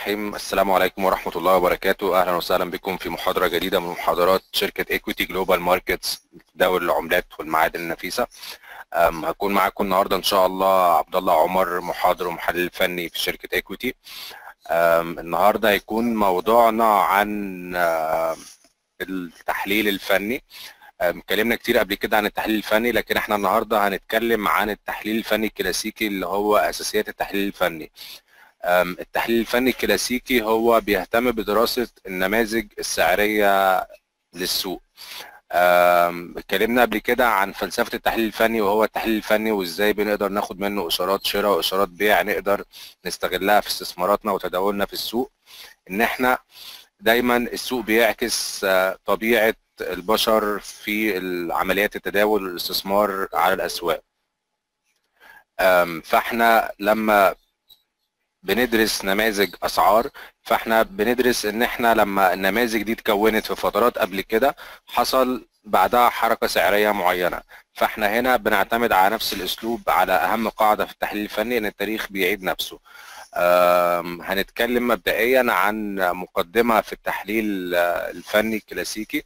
الرحيم. السلام عليكم ورحمة الله وبركاته. أهلا وسهلا بكم في محاضرة جديدة من محاضرات شركة إيكويتي جلوبال ماركتس تداول العملات والمعادن النفيسة. هكون معاكم النهاردة إن شاء الله عبد الله عمر، محاضر ومحلل فني في شركة إيكويتي. النهاردة هيكون موضوعنا عن التحليل الفني. اتكلمنا كتير قبل كده عن التحليل الفني، لكن احنا النهاردة هنتكلم عن التحليل الفني الكلاسيكي اللي هو أساسيات التحليل الفني. التحليل الفني الكلاسيكي هو بيهتم بدراسة النماذج السعرية للسوق. اتكلمنا قبل كده عن فلسفة التحليل الفني، وهو التحليل الفني وازاي بنقدر ناخد منه اشارات شراء واشارات بيع نقدر نستغلها في استثماراتنا وتداولنا في السوق. ان احنا دايما السوق بيعكس طبيعة البشر في عمليات التداول والاستثمار على الاسواق. فاحنا لما بندرس نماذج اسعار، فاحنا بندرس ان احنا لما النماذج دي اتكونت في فترات قبل كده حصل بعدها حركة سعرية معينة، فاحنا هنا بنعتمد على نفس الاسلوب على اهم قاعدة في التحليل الفني، ان التاريخ بيعيد نفسه. هنتكلم مبدئيا عن مقدمة في التحليل الفني الكلاسيكي.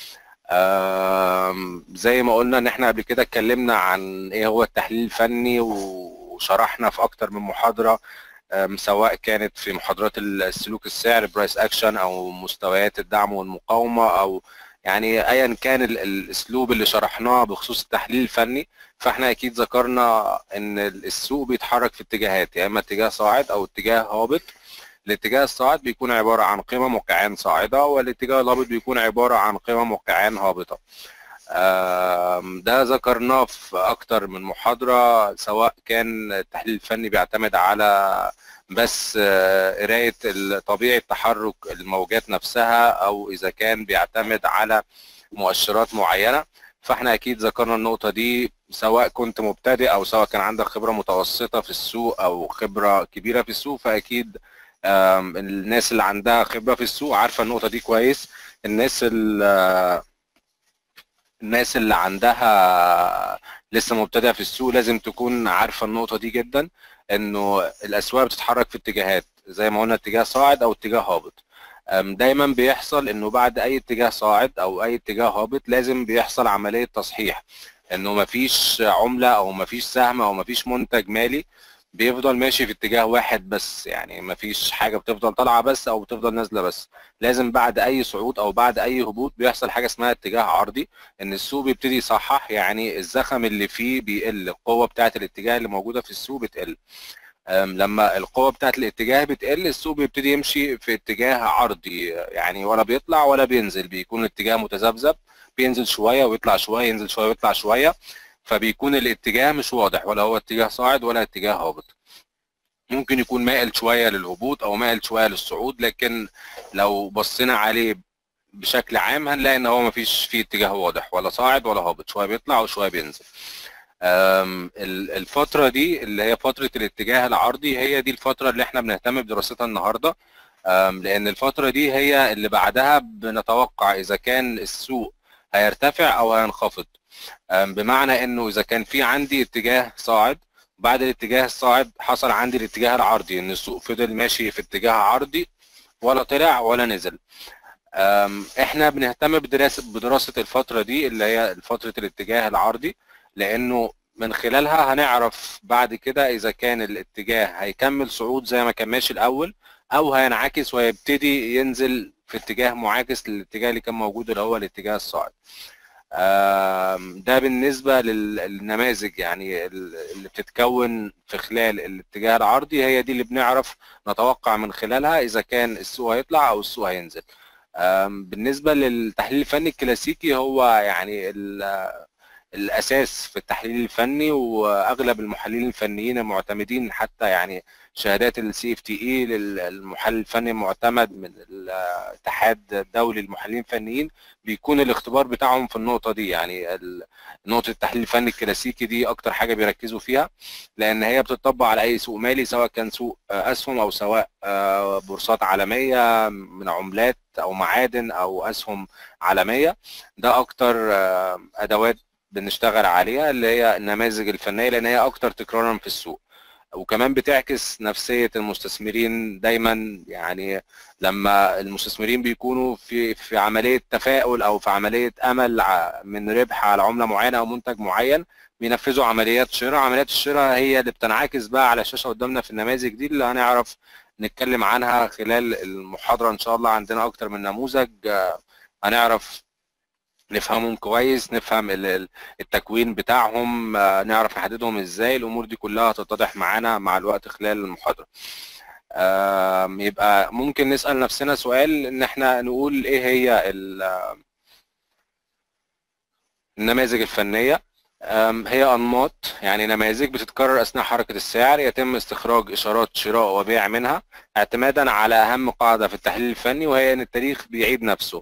زي ما قلنا ان احنا قبل كده اتكلمنا عن ايه هو التحليل الفني، وشرحنا في اكتر من محاضرة، سواء كانت في محاضرات السلوك السعر برايس اكشن او مستويات الدعم والمقاومه، او يعني ايا كان الاسلوب اللي شرحناه بخصوص التحليل الفني. فاحنا اكيد ذكرنا ان السوق بيتحرك في اتجاهات، يا اما اتجاه صاعد او اتجاه هابط. الاتجاه الصاعد بيكون عباره عن قمم وكعان صاعده، والاتجاه الهابط بيكون عباره عن قمم وكعان هابطه. ده ذكرناه في اكتر من محاضرة، سواء كان التحليل الفني بيعتمد على بس قراية طبيعة تحرك الموجات نفسها، او اذا كان بيعتمد على مؤشرات معينة. فاحنا اكيد ذكرنا النقطة دي، سواء كنت مبتدئ او سواء كان عندك خبرة متوسطة في السوق او خبرة كبيرة في السوق، فاكيد الناس اللي عندها خبرة في السوق عارفة النقطة دي كويس. الناس اللي عندها لسه مبتدئة في السوق لازم تكون عارفة النقطة دي جدا، انه الاسواق بتتحرك في اتجاهات، زي ما قلنا اتجاه صاعد او اتجاه هابط. دايما بيحصل انه بعد اي اتجاه صاعد او اي اتجاه هابط لازم بيحصل عملية تصحيح، انه مفيش عملة او مفيش سهم او مفيش منتج مالي بيفضل ماشي في اتجاه واحد بس، يعني مفيش حاجة بتفضل طالعة بس او بتفضل نازلة بس. لازم بعد اي صعود او بعد اي هبوط بيحصل حاجة اسمها اتجاه عرضي، ان السوق بيبتدي يصحح، يعني الزخم اللي فيه بيقل، القوة بتاعة الاتجاه اللي موجودة في السوق بتقل. لما القوة بتاعة الاتجاه بتقل السوق بيبتدي يمشي في اتجاه عرضي، يعني ولا بيطلع ولا بينزل، بيكون الاتجاه متذبذب، بينزل شوية ويطلع شوية، ينزل شوية ويطلع شوية، فبيكون الاتجاه مش واضح، ولا هو اتجاه صاعد ولا اتجاه هابط. ممكن يكون مائل شوية للهبوط او مائل شوية للصعود، لكن لو بصينا عليه بشكل عام هنلاقي ان هو مفيش فيه اتجاه واضح، ولا صاعد ولا هابط، شويه بيطلع وشويه بينزل. الفتره دي اللي هي فتره الاتجاه العرضي هي دي الفتره اللي احنا بنهتم بدراستها النهارده، لان الفتره دي هي اللي بعدها بنتوقع اذا كان السوق هيرتفع او هينخفض. بمعنى انه اذا كان في عندي اتجاه صاعد، بعد الاتجاه الصاعد حصل عندي الاتجاه العرضي، ان السوق فضل ماشي في اتجاه عرضي ولا طلع ولا نزل. احنا بنهتم بدراسة الفترة دي اللي هي فترة الاتجاه العرضي، لانه من خلالها هنعرف بعد كده اذا كان الاتجاه هيكمل صعود زي ما كان ماشي الاول، او هينعكس ويبتدي ينزل في اتجاه معاكس للاتجاه اللي كان موجود اللي هو الاتجاه الصاعد. ده بالنسبة للنماذج، يعني اللي بتتكون في خلال الاتجاه العرضي، هي دي اللي بنعرف نتوقع من خلالها اذا كان السوق هيطلع او السوق هينزل. بالنسبة للتحليل الفني الكلاسيكي، هو يعني الاساس في التحليل الفني، واغلب المحللين الفنيين المعتمدين، حتى يعني شهادات السي اف تي اي للمحلل الفني المعتمد من الاتحاد الدولي للمحللين الفنيين، بيكون الاختبار بتاعهم في النقطه دي، يعني نقطه التحليل الفني الكلاسيكي دي اكتر حاجه بيركزوا فيها، لان هي بتطبق على اي سوق مالي، سواء كان سوق اسهم او سواء بورصات عالميه من عملات او معادن او اسهم عالميه. ده اكتر ادوات بنشتغل عليها، اللي هي النماذج الفنيه، لان هي اكتر تكرارا في السوق. وكمان بتعكس نفسية المستثمرين دايما. يعني لما المستثمرين بيكونوا في عملية تفاؤل او في عملية امل من ربح على عملة معينة او منتج معين، بينفذوا عمليات شراء. عمليات الشراء هي اللي بتنعكس بقى على الشاشة قدامنا في النماذج دي اللي هنعرف نتكلم عنها خلال المحاضرة ان شاء الله. عندنا اكتر من نموذج هنعرف نفهمهم كويس، نفهم التكوين بتاعهم، نعرف نحددهم ازاي. الامور دي كلها هتتضح معانا مع الوقت خلال المحاضرة. يبقى ممكن نسأل نفسنا سؤال، ان احنا نقول ايه هي النماذج الفنية. هي أنماط، يعني نماذج بتتكرر أثناء حركة السعر، يتم استخراج إشارات شراء وبيع منها اعتمادا على أهم قاعدة في التحليل الفني، وهي أن التاريخ بيعيد نفسه.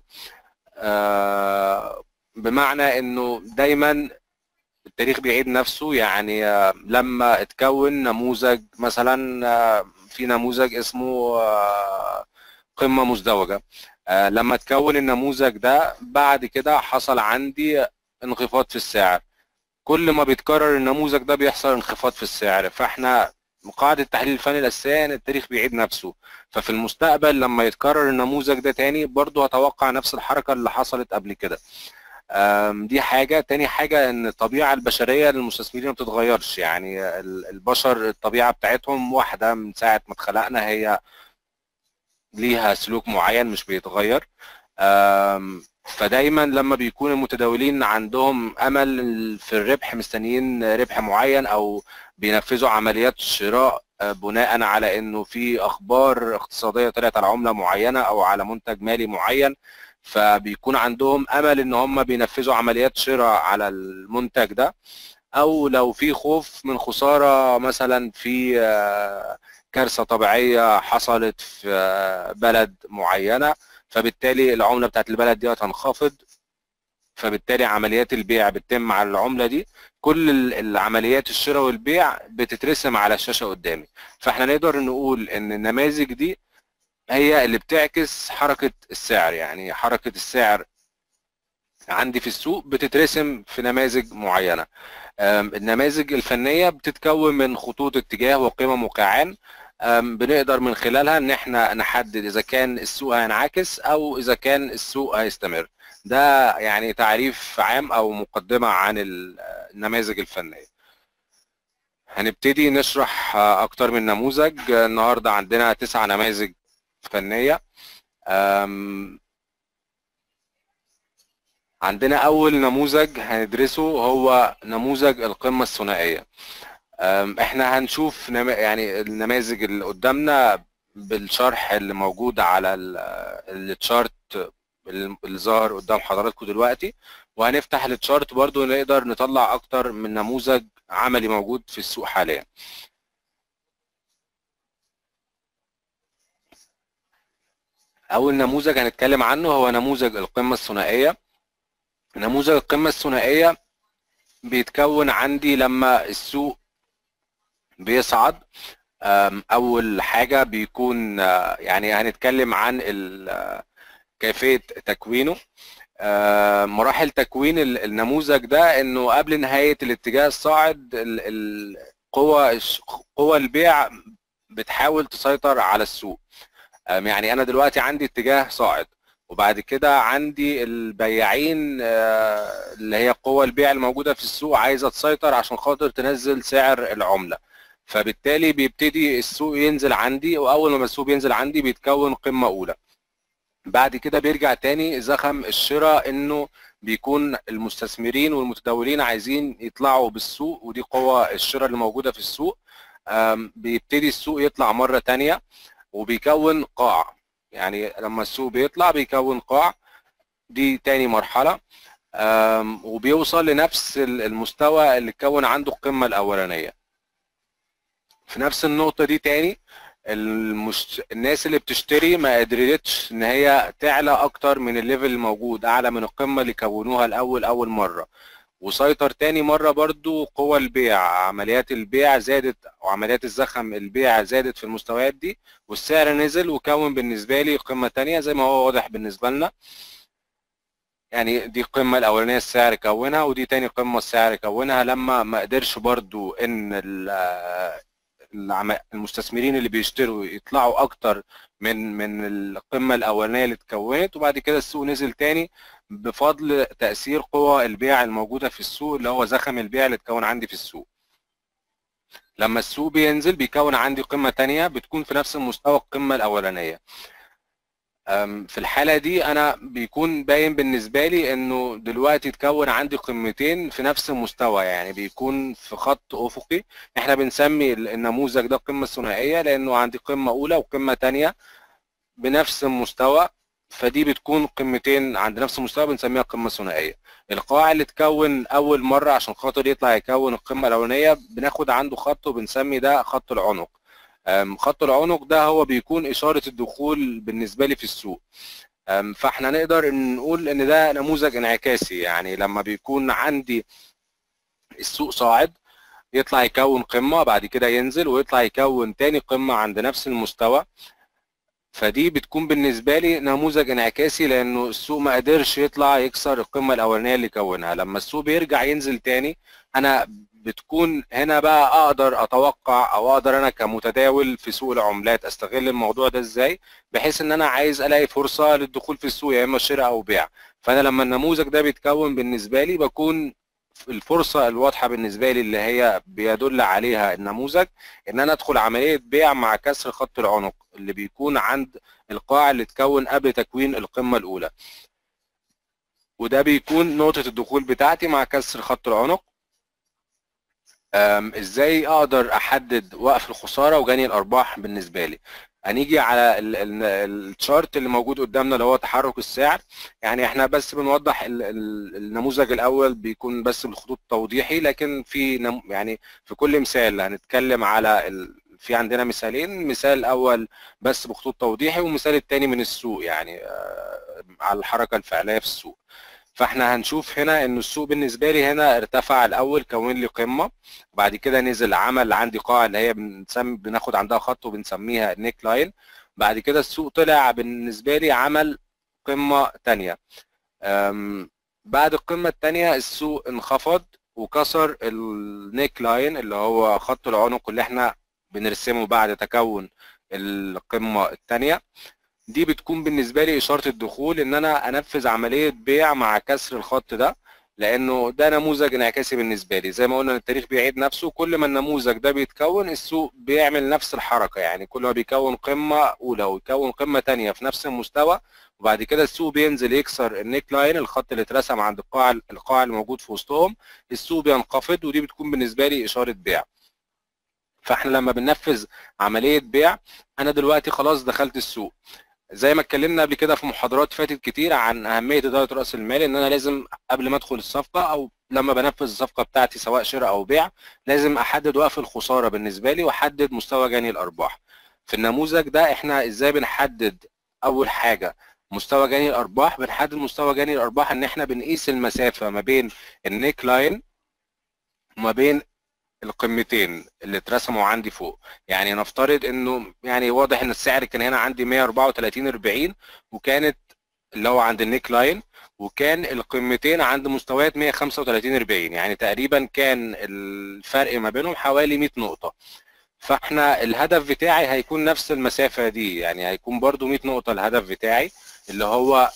بمعنى أنه دايما التاريخ بيعيد نفسه. يعني لما اتكون نموذج مثلا، في نموذج اسمه قمة مزدوجة، لما اتكون النموذج ده بعد كده حصل عندي انخفاض في السعر. كل ما بيتكرر النموذج ده بيحصل انخفاض في السعر. فاحنا قاعدة التحليل الفني الأساسية ان التاريخ بيعيد نفسه. ففي المستقبل لما يتكرر النموذج ده تاني برضه هتوقع نفس الحركة اللي حصلت قبل كده. دي حاجة. تاني حاجة ان الطبيعة البشرية للمستثمرين ما بتتغيرش. يعني البشر الطبيعة بتاعتهم واحدة من ساعة ما اتخلقنا، هي ليها سلوك معين مش بيتغير. فدايما لما بيكون المتداولين عندهم امل في الربح، مستنيين ربح معين، او بينفذوا عمليات شراء بناء على انه في اخبار اقتصاديه طلعت على عمله معينه او على منتج مالي معين، فبيكون عندهم امل ان هم بينفذوا عمليات شراء على المنتج ده. او لو في خوف من خساره مثلا في كارثه طبيعيه حصلت في بلد معينه، فبالتالي العمله بتاعت البلد دي هتنخفض، فبالتالي عمليات البيع بتتم على العمله دي. كل العمليات الشراء والبيع بتترسم على الشاشه قدامي. فاحنا نقدر نقول ان النماذج دي هي اللي بتعكس حركه السعر. يعني حركه السعر عندي في السوق بتترسم في نماذج معينه. النماذج الفنيه بتتكون من خطوط اتجاه وقمم وقاعان، بنقدر من خلالها ان احنا نحدد اذا كان السوق هينعكس او اذا كان السوق هيستمر. ده يعني تعريف عام او مقدمه عن النماذج الفنيه. هنبتدي نشرح اكتر من نموذج. النهارده عندنا 9 نماذج فنيه. عندنا اول نموذج هندرسه هو نموذج القمه الثنائيه. احنا هنشوف يعني النماذج اللي قدامنا بالشرح اللي موجود على التشارت اللي ظهر قدام حضراتكم دلوقتي، وهنفتح التشارت برضو نقدر نطلع اكتر من نموذج عملي موجود في السوق حاليا. اول نموذج هنتكلم عنه هو نموذج القمه الثنائيه. نموذج القمه الثنائيه بيتكون عندي لما السوق بيصعد. اول حاجه بيكون يعني هنتكلم عن كيفيه تكوينه. مراحل تكوين النموذج ده انه قبل نهايه الاتجاه الصاعد قوى البيع بتحاول تسيطر على السوق. يعني انا دلوقتي عندي اتجاه صاعد، وبعد كده عندي البياعين اللي هي قوى البيع الموجوده في السوق عايزه تسيطر عشان خاطر تنزل سعر العمله. فبالتالي بيبتدي السوق ينزل عندي، واول ما السوق بينزل عندي بيتكون قمه اولى. بعد كده بيرجع تاني زخم الشراء، انه بيكون المستثمرين والمتداولين عايزين يطلعوا بالسوق، ودي قوة الشراء اللي موجودة في السوق. بيبتدي السوق يطلع مرة تانية وبيكون قاع. يعني لما السوق بيطلع بيكون قاع، دي تاني مرحلة. وبيوصل لنفس المستوى اللي اتكون عنده القمة الأولانية. في نفس النقطة دي تاني الناس اللي بتشتري ما قدرتش ان هي تعلى اكتر من الليفل الموجود، اعلى من القمة اللي كونوها اول مرة، وسيطر تاني مرة برضو قوى البيع. عمليات البيع زادت، وعمليات الزخم البيع زادت في المستويات دي، والسعر نزل وكون بالنسبة لي قمة تانية زي ما هو واضح بالنسبة لنا. يعني دي القمة الأولانية السعر كونها، ودي تاني قمة السعر كونها. لما ما قدرش برضو إن المستثمرين اللي بيشتروا يطلعوا اكتر من القمه الاولانيه اللي اتكونت، وبعد كده السوق نزل تاني بفضل تاثير قوى البيع الموجوده في السوق، اللي هو زخم البيع اللي اتكون عندي في السوق. لما السوق بينزل بيكون عندي قمه تانيه بتكون في نفس المستوى القمه الاولانيه. في الحالة دي أنا بيكون باين بالنسبة لي إنه دلوقتي اتكون عندي قمتين في نفس المستوى، يعني بيكون في خط أفقي. إحنا بنسمي النموذج ده قمة ثنائية لأنه عندي قمة أولى وقمة تانية بنفس المستوى، فدي بتكون قمتين عند نفس المستوى بنسميها قمة ثنائية. القاع اللي اتكون أول مرة عشان خاطر يطلع يكون القمة الأولانية بناخد عنده خط وبنسمي ده خط العنق. خط العنق ده هو بيكون إشارة الدخول بالنسبة لي في السوق. فاحنا نقدر نقول ان ده نموذج انعكاسي، يعني لما بيكون عندي السوق صاعد يطلع يكون قمة، بعد كده ينزل ويطلع يكون تاني قمة عند نفس المستوى، فدي بتكون بالنسبة لي نموذج انعكاسي لانه السوق ما قدرش يطلع يكسر القمة الاولانية اللي كونها. لما السوق بيرجع ينزل تاني انا بتكون هنا بقى اقدر اتوقع او اقدر انا كمتداول في سوق العملات استغل الموضوع ده ازاي، بحيث ان انا عايز الاقي فرصة للدخول في السوق يا اما شراء او بيع. فانا لما النموذج ده بيتكون بالنسبة لي بكون الفرصة الواضحة بالنسبة لي اللي هي بيدل عليها النموذج ان انا ادخل عملية بيع مع كسر خط العنق اللي بيكون عند القاع اللي اتكون قبل تكوين القمة الاولى، وده بيكون نقطة الدخول بتاعتي مع كسر خط العنق. ازاي اقدر احدد وقف الخسارة وجني الارباح بالنسبة لي؟ هنيجي على الشارت اللي موجود قدامنا اللي هو تحرك السعر. يعني احنا بس بنوضح النموذج الاول بيكون بس بالخطوط توضيحي، لكن في يعني في كل مثال هنتكلم على في عندنا مثالين، مثال الاول بس بخطوط توضيحي والمثال الثاني من السوق، يعني على الحركة الفعلية في السوق. فاحنا هنشوف هنا ان السوق بالنسبه لي هنا ارتفع الاول كون لي قمه، وبعد كده نزل عمل عندي قاع اللي هي بناخد عندها خط وبنسميها نيك لاين. بعد كده السوق طلع بالنسبه لي عمل قمه ثانيه. بعد القمه الثانيه السوق انخفض وكسر النيك لاين اللي هو خط العنق اللي احنا بنرسمه بعد تكون القمه الثانيه. دي بتكون بالنسبه لي اشاره الدخول ان انا انفذ عمليه بيع مع كسر الخط ده، لانه ده نموذج انعكاسي بالنسبه لي. زي ما قلنا التاريخ بيعيد نفسه، كل ما النموذج ده بيتكون السوق بيعمل نفس الحركه، يعني كل ما بيكون قمه اولى ويكون قمه ثانيه في نفس المستوى وبعد كده السوق بينزل يكسر النيك لاين الخط اللي اترسم عند القاع اللي موجود في وسطهم، السوق بينخفض ودي بتكون بالنسبه لي اشاره بيع. فاحنا لما بننفذ عمليه بيع انا دلوقتي خلاص دخلت السوق. زي ما اتكلمنا قبل كده في محاضرات فاتت كتير عن اهميه اداره راس المال، ان انا لازم قبل ما ادخل الصفقه او لما بنفذ الصفقه بتاعتي سواء شراء او بيع لازم احدد وقف الخساره بالنسبه لي واحدد مستوى جني الارباح. في النموذج ده احنا ازاي بنحدد؟ اول حاجه مستوى جني الارباح. بنحدد مستوى جني الارباح ان احنا بنقيس المسافه ما بين النيك لاين وما بين القمتين اللي اترسموا عندي فوق. يعني نفترض انه يعني واضح ان السعر كان هنا عندي 134.40 وكانت اللي هو عند النيك لاين، وكان القمتين عند مستويات 135.40، يعني تقريبا كان الفرق ما بينهم حوالي 100 نقطة. فاحنا الهدف بتاعي هيكون نفس المسافة دي، يعني هيكون برضو 100 نقطة الهدف بتاعي، اللي هو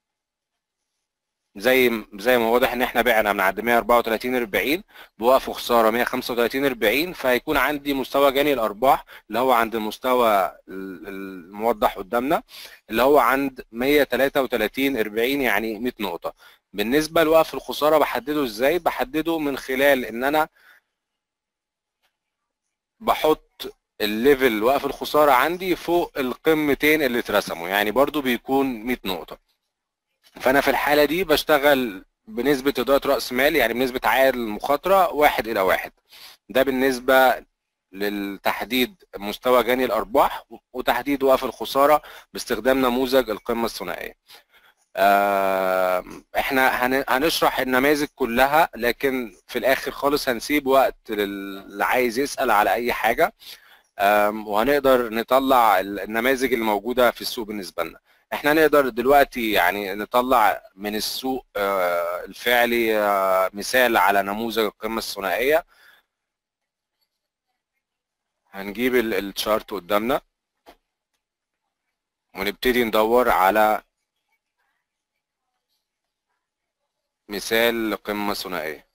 زي ما واضح ان احنا بعنا من عند 134.40 بوقف خساره 135.40، فهيكون عندي مستوى جني الارباح اللي هو عند المستوى الموضح قدامنا اللي هو عند 133.40، يعني 100 نقطه. بالنسبه لوقف الخساره بحدده ازاي؟ بحدده من خلال ان انا بحط الليفل وقف الخساره عندي فوق القمتين اللي اترسموا، يعني برضو بيكون 100 نقطه. فانا في الحاله دي بشتغل بنسبه اداره راس مال، يعني بنسبه عائد المخاطره 1:1. ده بالنسبه للتحديد مستوى جني الارباح وتحديد وقف الخساره باستخدام نموذج القمه الثنائيه. احنا هنشرح النماذج كلها، لكن في الاخر خالص هنسيب وقت للي عايز يسال على اي حاجه، وهنقدر نطلع النماذج اللي موجوده في السوق بالنسبه لنا. احنا نقدر دلوقتي يعني نطلع من السوق الفعلي مثال على نموذج القمه الثنائيه. هنجيب الشارت قدامنا ونبتدي ندور على مثال لقمة ثنائية.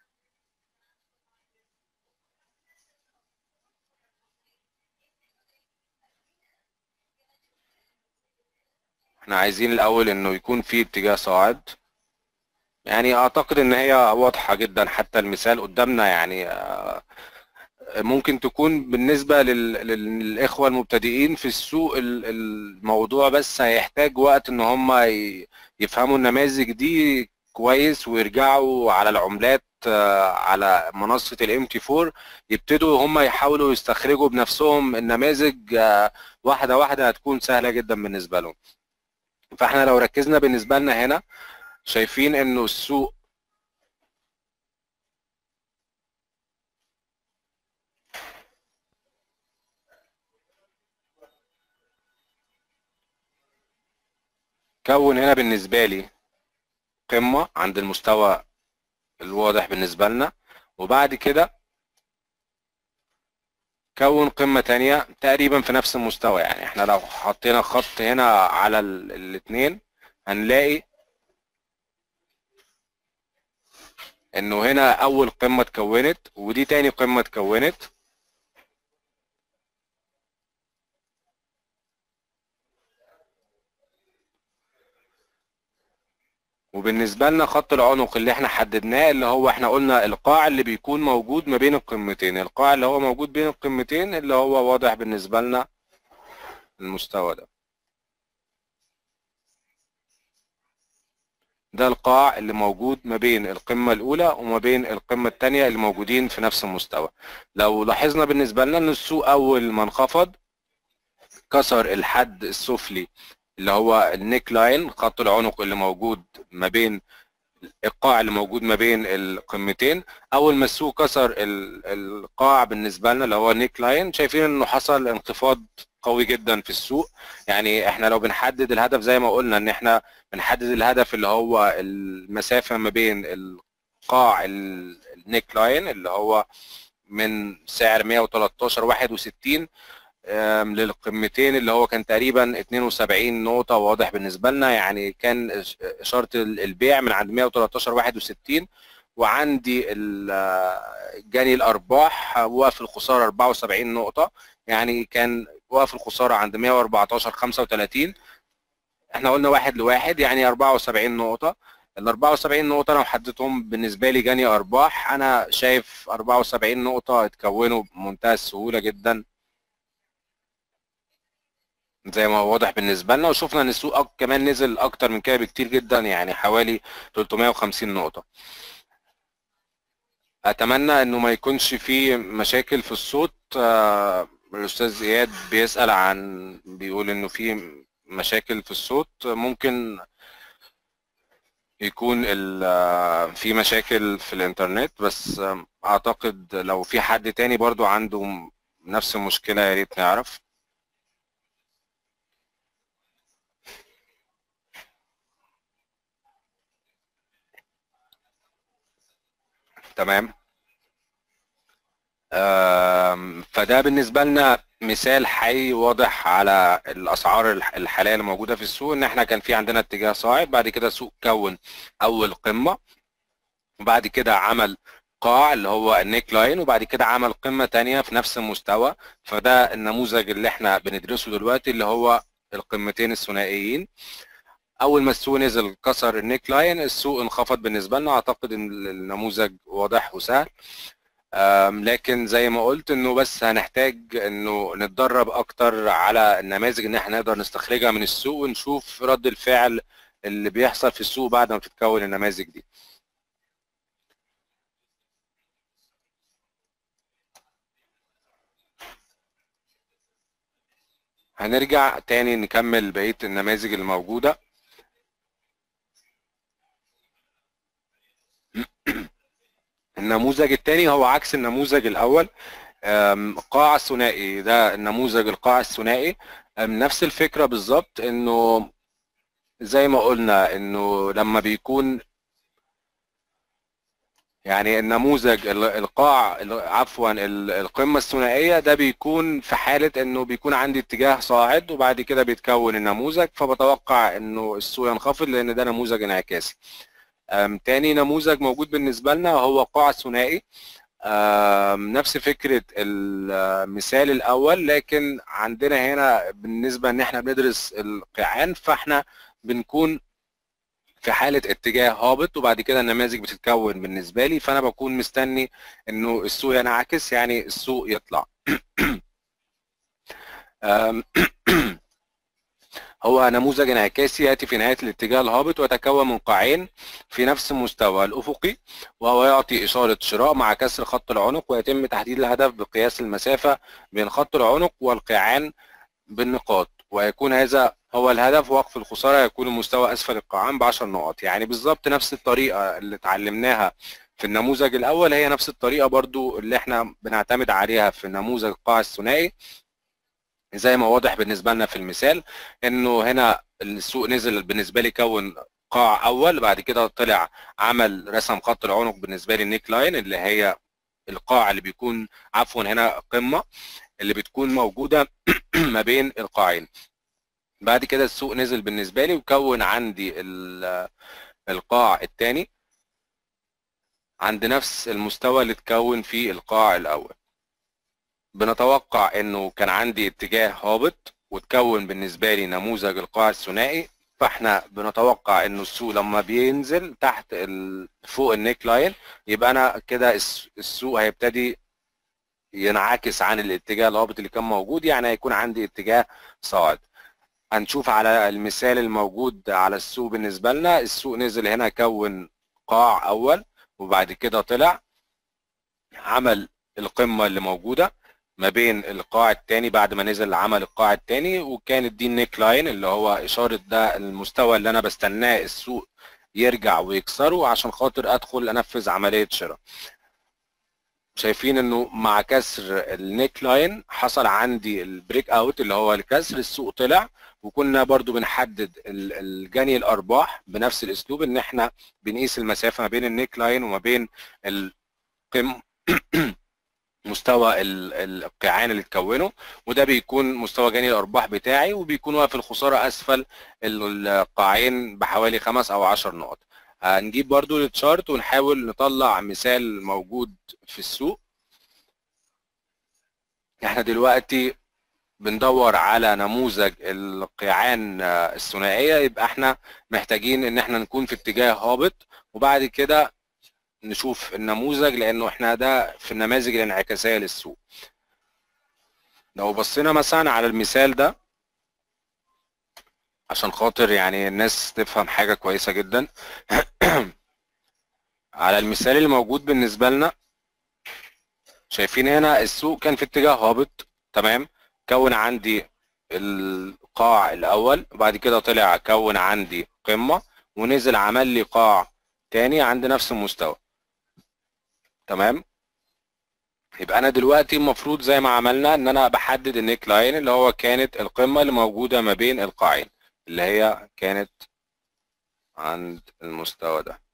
احنا عايزين الاول انه يكون في اتجاه صاعد، يعني اعتقد ان هي واضحة جدا حتى المثال قدامنا، يعني ممكن تكون بالنسبة للإخوة المبتدئين في السوق الموضوع بس هيحتاج وقت ان هم يفهموا النماذج دي كويس ويرجعوا على العملات على منصة الام تي 4، يبتدوا هم يحاولوا يستخرجوا بنفسهم النماذج واحدة واحدة، هتكون سهلة جدا بالنسبة لهم. فاحنا لو ركزنا بالنسبة لنا هنا شايفين انه السوق كون هنا بالنسبة لي قمة عند المستوى الواضح بالنسبة لنا، وبعد كده كون قمة تانية تقريبا في نفس المستوى. يعني احنا لو حطينا خط هنا على الاتنين هنلاقي انه هنا اول قمة اتكونت ودي تاني قمة اتكونت، وبالنسبة لنا خط العنق اللي احنا حددناه اللي هو احنا قلنا القاع اللي بيكون موجود ما بين القمتين، القاع اللي هو موجود بين القمتين اللي هو واضح بالنسبة لنا المستوى ده القاع اللي موجود ما بين القمة الأولى وما بين القمة الثانية اللي موجودين في نفس المستوى. لو لاحظنا بالنسبة لنا إن السوق أول ما انخفض كسر الحد السفلي اللي هو النيك لاين، خط العنق اللي موجود ما بين القاع اللي موجود ما بين القمتين. اول ما السوق كسر القاع بالنسبه لنا اللي هو نيك لاين، شايفين انه حصل انخفاض قوي جدا في السوق. يعني احنا لو بنحدد الهدف زي ما قلنا ان احنا بنحدد الهدف اللي هو المسافه ما بين القاع النيك لاين اللي هو من سعر 113.61 للقمتين اللي هو كان تقريبا 72 نقطة واضح بالنسبة لنا، يعني كان إشارة البيع من عند 113.61، وعندي جاني الأرباح وقف الخسارة 74 نقطة، يعني كان وقف الخسارة عند 114.35. احنا قلنا واحد لواحد يعني 74 نقطة. ال 74 نقطة أنا حددتهم بالنسبة لي جاني أرباح، أنا شايف 74 نقطة اتكونوا بمنتهى السهولة جدا زي ما هو واضح بالنسبه لنا، وشفنا ان السوق كمان نزل اكتر من كده بكتير جدا، يعني حوالي 350 نقطه. اتمنى انه ما يكونش في مشاكل في الصوت. الاستاذ اياد بيسال بيقول انه في مشاكل في الصوت، ممكن يكون في مشاكل في الانترنت، بس اعتقد لو في حد تاني برضو عنده نفس المشكله يا ريت نعرف. تمام. فده بالنسبة لنا مثال حي واضح على الأسعار الحالية اللي موجودة في السوق، إن إحنا كان في عندنا اتجاه صاعد، بعد كده السوق كون أول قمة، وبعد كده عمل قاع اللي هو النيك لاين، وبعد كده عمل قمة تانية في نفس المستوى. فده النموذج اللي إحنا بندرسه دلوقتي اللي هو القمتين الثنائيين. أول ما السوق نزل كسر النيك لاين السوق انخفض بالنسبة لنا. أعتقد إن النموذج واضح وسهل، لكن زي ما قلت انه بس هنحتاج انه نتدرب اكتر على النماذج ان احنا نقدر نستخرجها من السوق ونشوف رد الفعل اللي بيحصل في السوق بعد ما بتتكون النماذج دي. هنرجع تاني نكمل بقية النماذج الموجودة. النموذج التاني هو عكس النموذج الاول، قاع ثنائي. ده النموذج القاع الثنائي، نفس الفكرة بالظبط، انه زي ما قلنا انه لما بيكون يعني النموذج القاع عفوا القمة الثنائية ده بيكون في حالة انه بيكون عندي اتجاه صاعد، وبعد كده بيتكون النموذج، فبتوقع انه السوق ينخفض لان ده نموذج انعكاسي. تاني نموذج موجود بالنسبة لنا هو قاع ثنائي. نفس فكرة المثال الأول، لكن عندنا هنا بالنسبة ان احنا بندرس القيعان، فاحنا بنكون في حالة اتجاه هابط، وبعد كده النماذج بتتكون بالنسبة لي، فأنا بكون مستني إنه السوق ينعكس، يعني السوق يطلع. أم، هو نموذج انعكاسي يأتي في نهاية الاتجاه الهابط ويتكون من قاعين في نفس المستوى الأفقي، وهو يعطي إشارة شراء مع كسر خط العنق، ويتم تحديد الهدف بقياس المسافة بين خط العنق والقيعان بالنقاط، ويكون هذا هو الهدف. وقف الخسارة يكون المستوى أسفل القاعان ب10 نقط. يعني بالظبط نفس الطريقة اللي اتعلمناها في النموذج الأول هي نفس الطريقة برضو اللي احنا بنعتمد عليها في نموذج القاع الثنائي، زي ما واضح بالنسبة لنا في المثال انه هنا السوق نزل بالنسبة لي كون قاع أول، بعد كده طلع عمل رسم خط العنق بالنسبة لي النيك لاين اللي هي القاع اللي بيكون عفوا هنا قمة اللي بتكون موجودة ما بين القاعين. بعد كده السوق نزل بالنسبة لي وكون عندي القاع الثاني عند نفس المستوى اللي اتكون فيه القاع الأول. بنتوقع انه كان عندي اتجاه هابط وتكون بالنسبة لي نموذج القاع الثنائي، فاحنا بنتوقع انه السوق لما بينزل تحت فوق النيك لاين يبقى انا كده السوق هيبتدي ينعكس عن الاتجاه الهابط اللي كان موجود، يعني هيكون عندي اتجاه صاعد. هنشوف على المثال الموجود على السوق بالنسبة لنا، السوق نزل هنا كون قاع أول، وبعد كده طلع عمل القمة اللي موجودة ما بين القاع الثاني، بعد ما نزل عمل القاع الثاني، وكانت دي النيك لاين اللي هو إشارة ده المستوى اللي أنا بستناه السوق يرجع ويكسره عشان خاطر أدخل أنفذ عملية شراء. شايفين انه مع كسر النيك لاين حصل عندي البريك اوت اللي هو الكسر، السوق طلع. وكنا برضو بنحدد الجني الارباح بنفس الاسلوب، ان احنا بنقيس المسافه ما بين النيك لاين وما بين القم مستوى القيعان اللي اتكونه، وده بيكون مستوى جني الارباح بتاعي، وبيكون واقف الخساره اسفل القاعين بحوالي 5 أو 10 نقط. هنجيب برضو التشارت ونحاول نطلع مثال موجود في السوق. احنا دلوقتي بندور على نموذج القيعان الثنائيه، يبقى احنا محتاجين ان احنا نكون في اتجاه هابط، وبعد كده نشوف النموذج، لانه احنا ده في النماذج الانعكاسيه للسوق. لو بصينا مثلا على المثال ده عشان خاطر يعني الناس تفهم حاجه كويسه جدا على المثال اللي موجود بالنسبه لنا، شايفين هنا السوق كان في اتجاه هابط، تمام، كون عندي القاع الاول، وبعد كده طلع كون عندي قمه، ونزل عمل لي قاع تاني عند نفس المستوى، تمام. يبقى انا دلوقتي المفروض زي ما عملنا ان انا بحدد النيك لاين اللي هو كانت القمه اللي موجوده ما بين القاعين اللي هي كانت عند المستوى ده.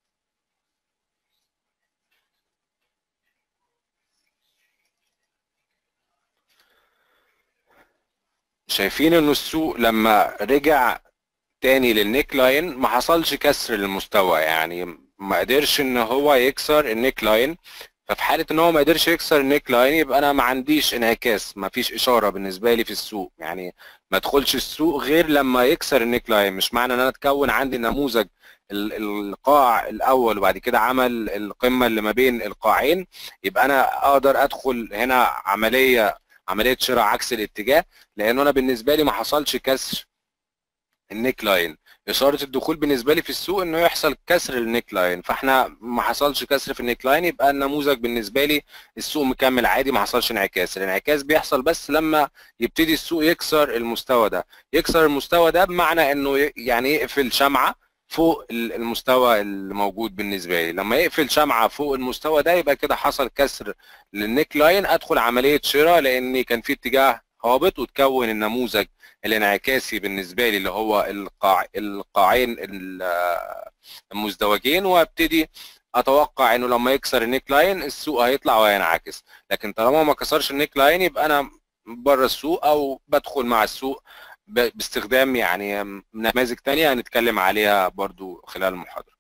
شايفين ان السوق لما رجع تاني للنيك لاين ما حصلش كسر للمستوى، يعني ما قدرش ان هو يكسر النيك لاين. ففي حاله ان هو ما قدرش يكسر النيك لاين يبقى انا ما عنديش انعكاس، ما فيش اشاره بالنسبه لي في السوق، يعني ما ادخلش السوق غير لما يكسر النيك لاين. مش معنى ان انا اتكون عندي نموذج القاع الاول وبعد كده عمل القمه اللي ما بين القاعين يبقى انا اقدر ادخل هنا عمليه شراء عكس الاتجاه، لانه انا بالنسبه لي ما حصلش كسر النيك لاين. اشاره الدخول بالنسبه لي في السوق انه يحصل كسر النيك لاين، فاحنا ما حصلش كسر في النيك لاين، يبقى النموذج بالنسبه لي السوق مكمل عادي، ما حصلش انعكاس. الانعكاس بيحصل بس لما يبتدي السوق يكسر المستوى ده. يكسر المستوى ده بمعنى انه يعني يقفل شمعه فوق المستوى الموجود بالنسبه لي. لما يقفل شمعه فوق المستوى ده يبقى كده حصل كسر للنيك لاين، ادخل عمليه شراء لان كان في اتجاه هابط وتكون النموذج الانعكاسي بالنسبه لي اللي هو القاعين المزدوجين، وابتدي اتوقع انه لما يكسر النيك لاين السوق هيطلع وهينعكس، لكن طالما ما كسرش النيك لاين يبقى انا بره السوق او بدخل مع السوق باستخدام يعني نماذج تانية هنتكلم عليها برضو خلال المحاضرة.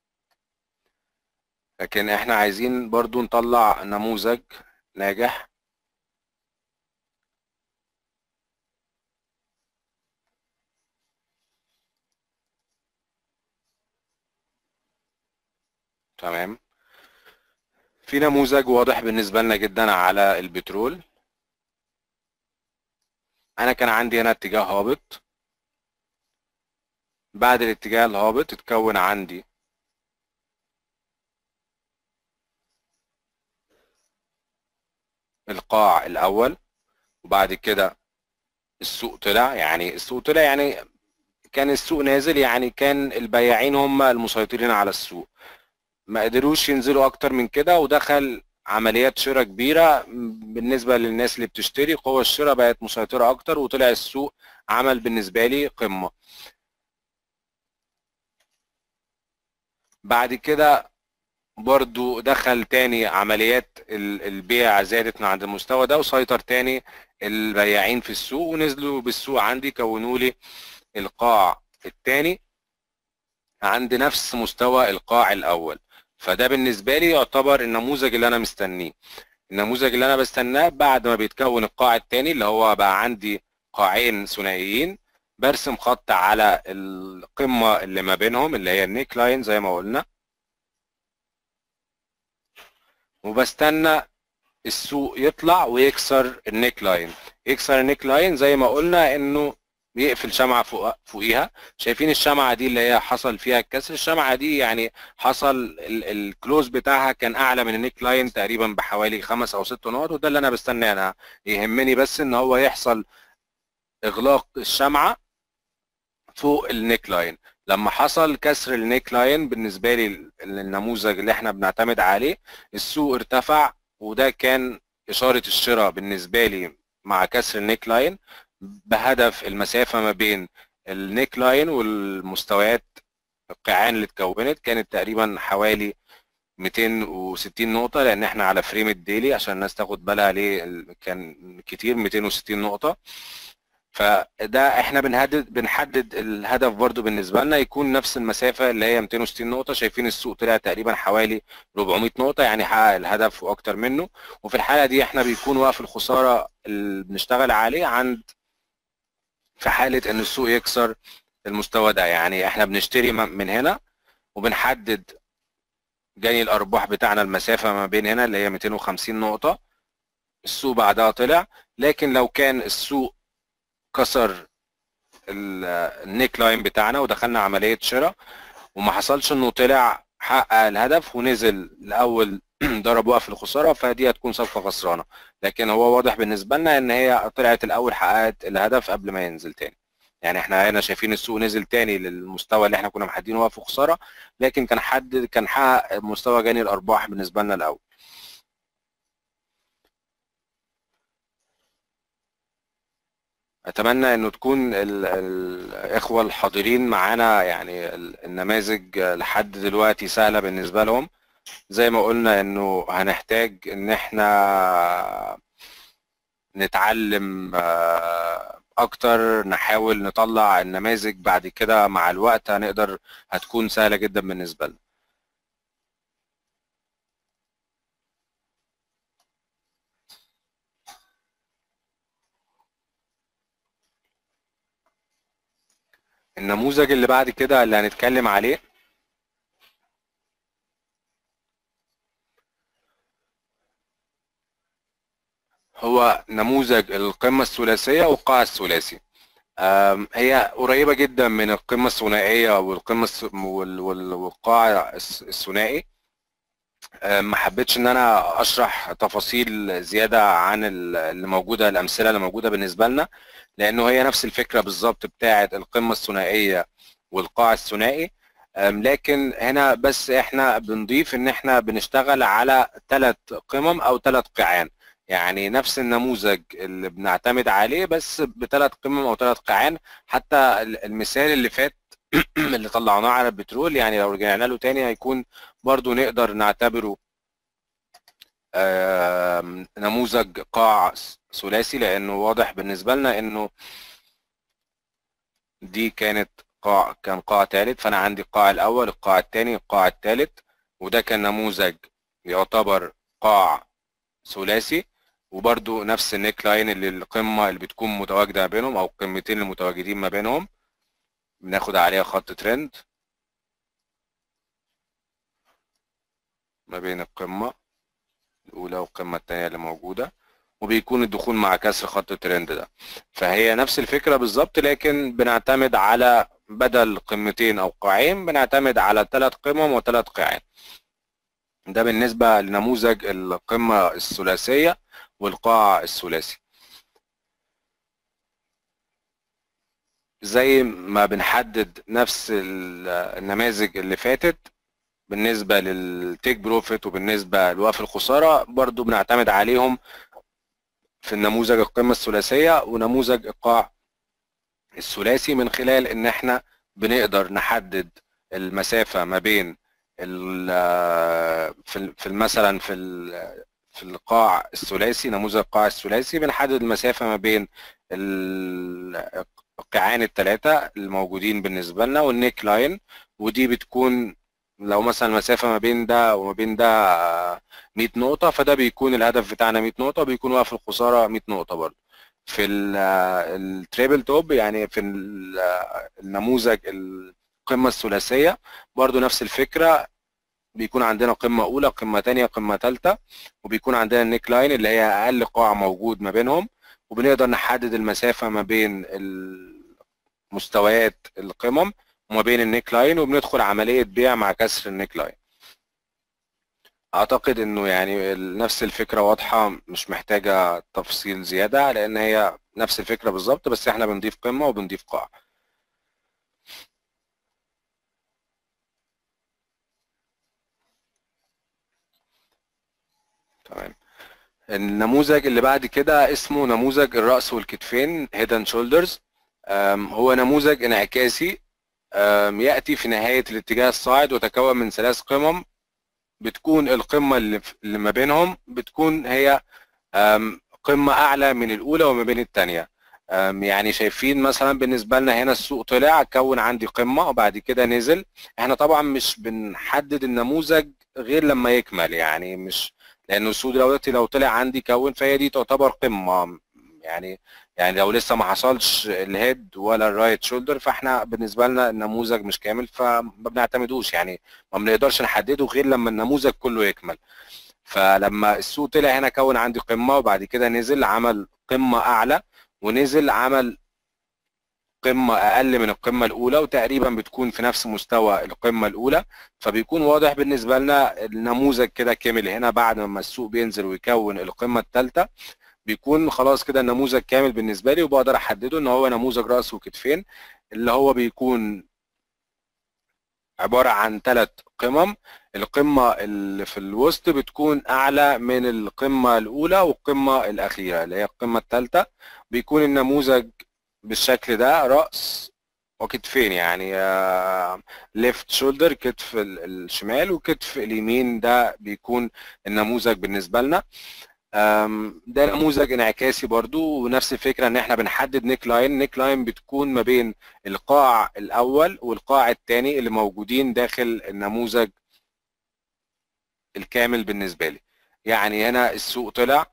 لكن احنا عايزين برضو نطلع نموذج ناجح. تمام. في نموذج واضح بالنسبة لنا جدا على البترول. انا كان عندي هنا اتجاه هابط، بعد الاتجاه الهابط اتكون عندي القاع الاول، وبعد كده السوق طلع. يعني السوق طلع يعني كان السوق نازل، يعني كان البياعين هم المسيطرين على السوق، ما قدروش ينزلوا اكتر من كده، ودخل عمليات شراء كبيرة بالنسبة للناس اللي بتشتري. قوى الشراء بقت مسيطرة اكتر، وطلع السوق عمل بالنسبة لي قمة. بعد كده برضو دخل تاني عمليات البيع زادت من عند المستوى ده، وسيطر تاني البياعين في السوق ونزلوا بالسوق عندي، كونوا لي القاع التاني عند نفس مستوى القاع الاول. فده بالنسبه لي يعتبر النموذج اللي انا مستنيه. النموذج اللي انا بستناه بعد ما بيتكون القاع التاني اللي هو بقى عندي قاعين ثنائيين، برسم خط على القمه اللي ما بينهم اللي هي النيك لاين زي ما قلنا، وبستنى السوق يطلع ويكسر النيك لاين. يكسر النيك لاين زي ما قلنا انه بيقفل شمعة فوقيها. شايفين الشمعة دي اللي هي حصل فيها الكسر؟ الشمعة دي يعني حصل الكلوز بتاعها كان اعلى من النيك لاين تقريبا بحوالي 5 أو 6 نقط، وده اللي انا بستناه. انا يهمني بس ان هو يحصل اغلاق الشمعة فوق النيك لاين. لما حصل كسر النيك لاين بالنسبة لي النموذج اللي احنا بنعتمد عليه، السوق ارتفع، وده كان إشارة الشراء بالنسبة لي مع كسر النيك لاين، بهدف المسافة ما بين النيك لاين والمستويات القيعان اللي اتكونت كانت تقريبا حوالي 260 نقطة، لأن احنا على فريم الديلي عشان الناس تاخد بالها ليه كان كتير 260 نقطة. فده احنا بنحدد الهدف برضو بالنسبه لنا يكون نفس المسافه اللي هي 260 نقطه. شايفين السوق طلع تقريبا حوالي 400 نقطه، يعني حقق الهدف واكتر منه. وفي الحاله دي احنا بيكون وقف الخساره اللي بنشتغل عليه عند في حاله ان السوق يكسر المستوى ده. يعني احنا بنشتري من هنا وبنحدد جني الارباح بتاعنا المسافه ما بين هنا اللي هي 250 نقطه. السوق بعدها طلع، لكن لو كان السوق كسر النيك لاين بتاعنا ودخلنا عمليه شراء وما حصلش انه طلع حقق الهدف ونزل الاول ضرب وقف الخساره، فدي هتكون صفقه خسرانه. لكن هو واضح بالنسبه لنا ان هي طلعت الاول حققت الهدف قبل ما ينزل تاني. يعني احنا هنا شايفين السوق نزل تاني للمستوى اللي احنا كنا محددينه وقف خساره، لكن كان حقق مستوى جني الارباح بالنسبه لنا الاول. اتمنى انه تكون الاخوه الحاضرين معانا يعني النماذج لحد دلوقتي سهله بالنسبه لهم. زي ما قلنا انه هنحتاج ان احنا نتعلم اكتر، نحاول نطلع النماذج بعد كده مع الوقت هتكون سهله جدا بالنسبه لنا. النموذج اللي بعد كده اللي هنتكلم عليه هو نموذج القمة الثلاثية والقاع الثلاثي. هي قريبة جدا من القمة الثنائية والقاع الثنائي. ما حبيتش ان انا اشرح تفاصيل زيادة عن اللي موجودة، الامثلة اللي موجودة بالنسبة لنا، لانه هي نفس الفكرة بالظبط بتاعة القمة الثنائية والقاع الثنائي. لكن هنا بس احنا بنضيف ان احنا بنشتغل على 3 قمم او 3 قاعان، يعني نفس النموذج اللي بنعتمد عليه بس ب3 قمم او 3 قاعان. حتى المثال اللي فات اللي طلعناه على البترول، يعني لو رجعنا له تاني هيكون برضو نقدر نعتبره نموذج قاع ثلاثي، لانه واضح بالنسبه لنا انه دي كان قاع ثالث. فانا عندي القاع الاول، القاع الثاني، القاع الثالث، وده كان نموذج يعتبر قاع ثلاثي. وبرضو نفس النيك لاين اللي القمه اللي بتكون متواجده بينهم او القمتين المتواجدين ما بينهم بناخد عليها خط ترند ما بين القمه الاولى والقمه الثانيه اللي موجوده، وبيكون الدخول مع كسر خط الترند ده. فهي نفس الفكره بالظبط، لكن بنعتمد على بدل قمتين او قاعين بنعتمد على 3 قمم و3 قاعين. ده بالنسبه لنموذج القمه الثلاثيه والقاع الثلاثي. زي ما بنحدد نفس النماذج اللي فاتت بالنسبه للتيك بروفيت وبالنسبه لوقف الخساره، برضو بنعتمد عليهم في النموذج القمه الثلاثيه ونموذج القاع الثلاثي، من خلال ان احنا بنقدر نحدد المسافه ما بين مثلا في القاع الثلاثي، نموذج القاع الثلاثي بنحدد المسافه ما بين القاعين الثلاثه الموجودين بالنسبه لنا والنيك لاين، ودي بتكون لو مثلا المسافه ما بين ده وما بين ده 100 نقطه، فده بيكون الهدف بتاعنا 100 نقطه، بيكون وقف الخساره 100 نقطه برضه. في التريبل توب، يعني في النموذج القمه الثلاثيه، برضو نفس الفكره، بيكون عندنا قمه اولى، قمه ثانيه، قمه ثالثه، وبيكون عندنا النيك لاين اللي هي اقل قاع موجود ما بينهم، وبنقدر نحدد المسافه ما بين مستويات القمم وما بين النيك لاين، وبندخل عمليه بيع مع كسر النيك لاين. اعتقد انه يعني نفس الفكره واضحه، مش محتاجه تفصيل زياده، لان هي نفس الفكره بالظبط، بس احنا بنضيف قمه وبنضيف قاع. تمام. النموذج اللي بعد كده اسمه نموذج الرأس والكتفين head and shoulders. هو نموذج انعكاسي يأتي في نهاية الاتجاه الصاعد، وتكون من 3 قمم، بتكون القمة اللي ما بينهم بتكون هي قمة أعلى من الأولى وما بين الثانية. يعني شايفين مثلا بالنسبة لنا هنا السوق طلع كون عندي قمة وبعد كده نزل. احنا طبعا مش بنحدد النموذج غير لما يكمل، يعني مش لأنه السوق دلوقتي لو طلع عندي كون فهي دي تعتبر قمة. يعني لو لسه ما حصلش الهيد ولا الرايت شولدر، فاحنا بالنسبة لنا النموذج مش كامل، فما بنعتمدوش، يعني ما بنقدرش نحدده غير لما النموذج كله يكمل. فلما السوق طلع هنا كون عندي قمه وبعد كده نزل عمل قمه اعلى، ونزل عمل قمه اقل من القمه الاولى، وتقريبا بتكون في نفس مستوى القمه الاولى. فبيكون واضح بالنسبه لنا النموذج كده كامل. هنا بعد ما السوق بينزل ويكون القمه الثالثه، بيكون خلاص كده النموذج كامل بالنسبه لي، وبقدر احدده ان هو نموذج راس وكتفين، اللي هو بيكون عبارة عن 3 قمم. القمة اللي في الوسط بتكون أعلى من القمة الأولى، والقمة الأخيرة اللي هي القمة الثالثة بيكون النموذج بالشكل ده، رأس وكتفين، يعني ليفت شولدر، كتف الشمال وكتف اليمين، ده بيكون النموذج بالنسبة لنا. ده نموذج انعكاسي برضو، ونفس الفكره ان احنا بنحدد نيك لاين. نيك لاين بتكون ما بين القاع الاول والقاع الثاني اللي موجودين داخل النموذج الكامل بالنسبه لي. يعني هنا السوق طلع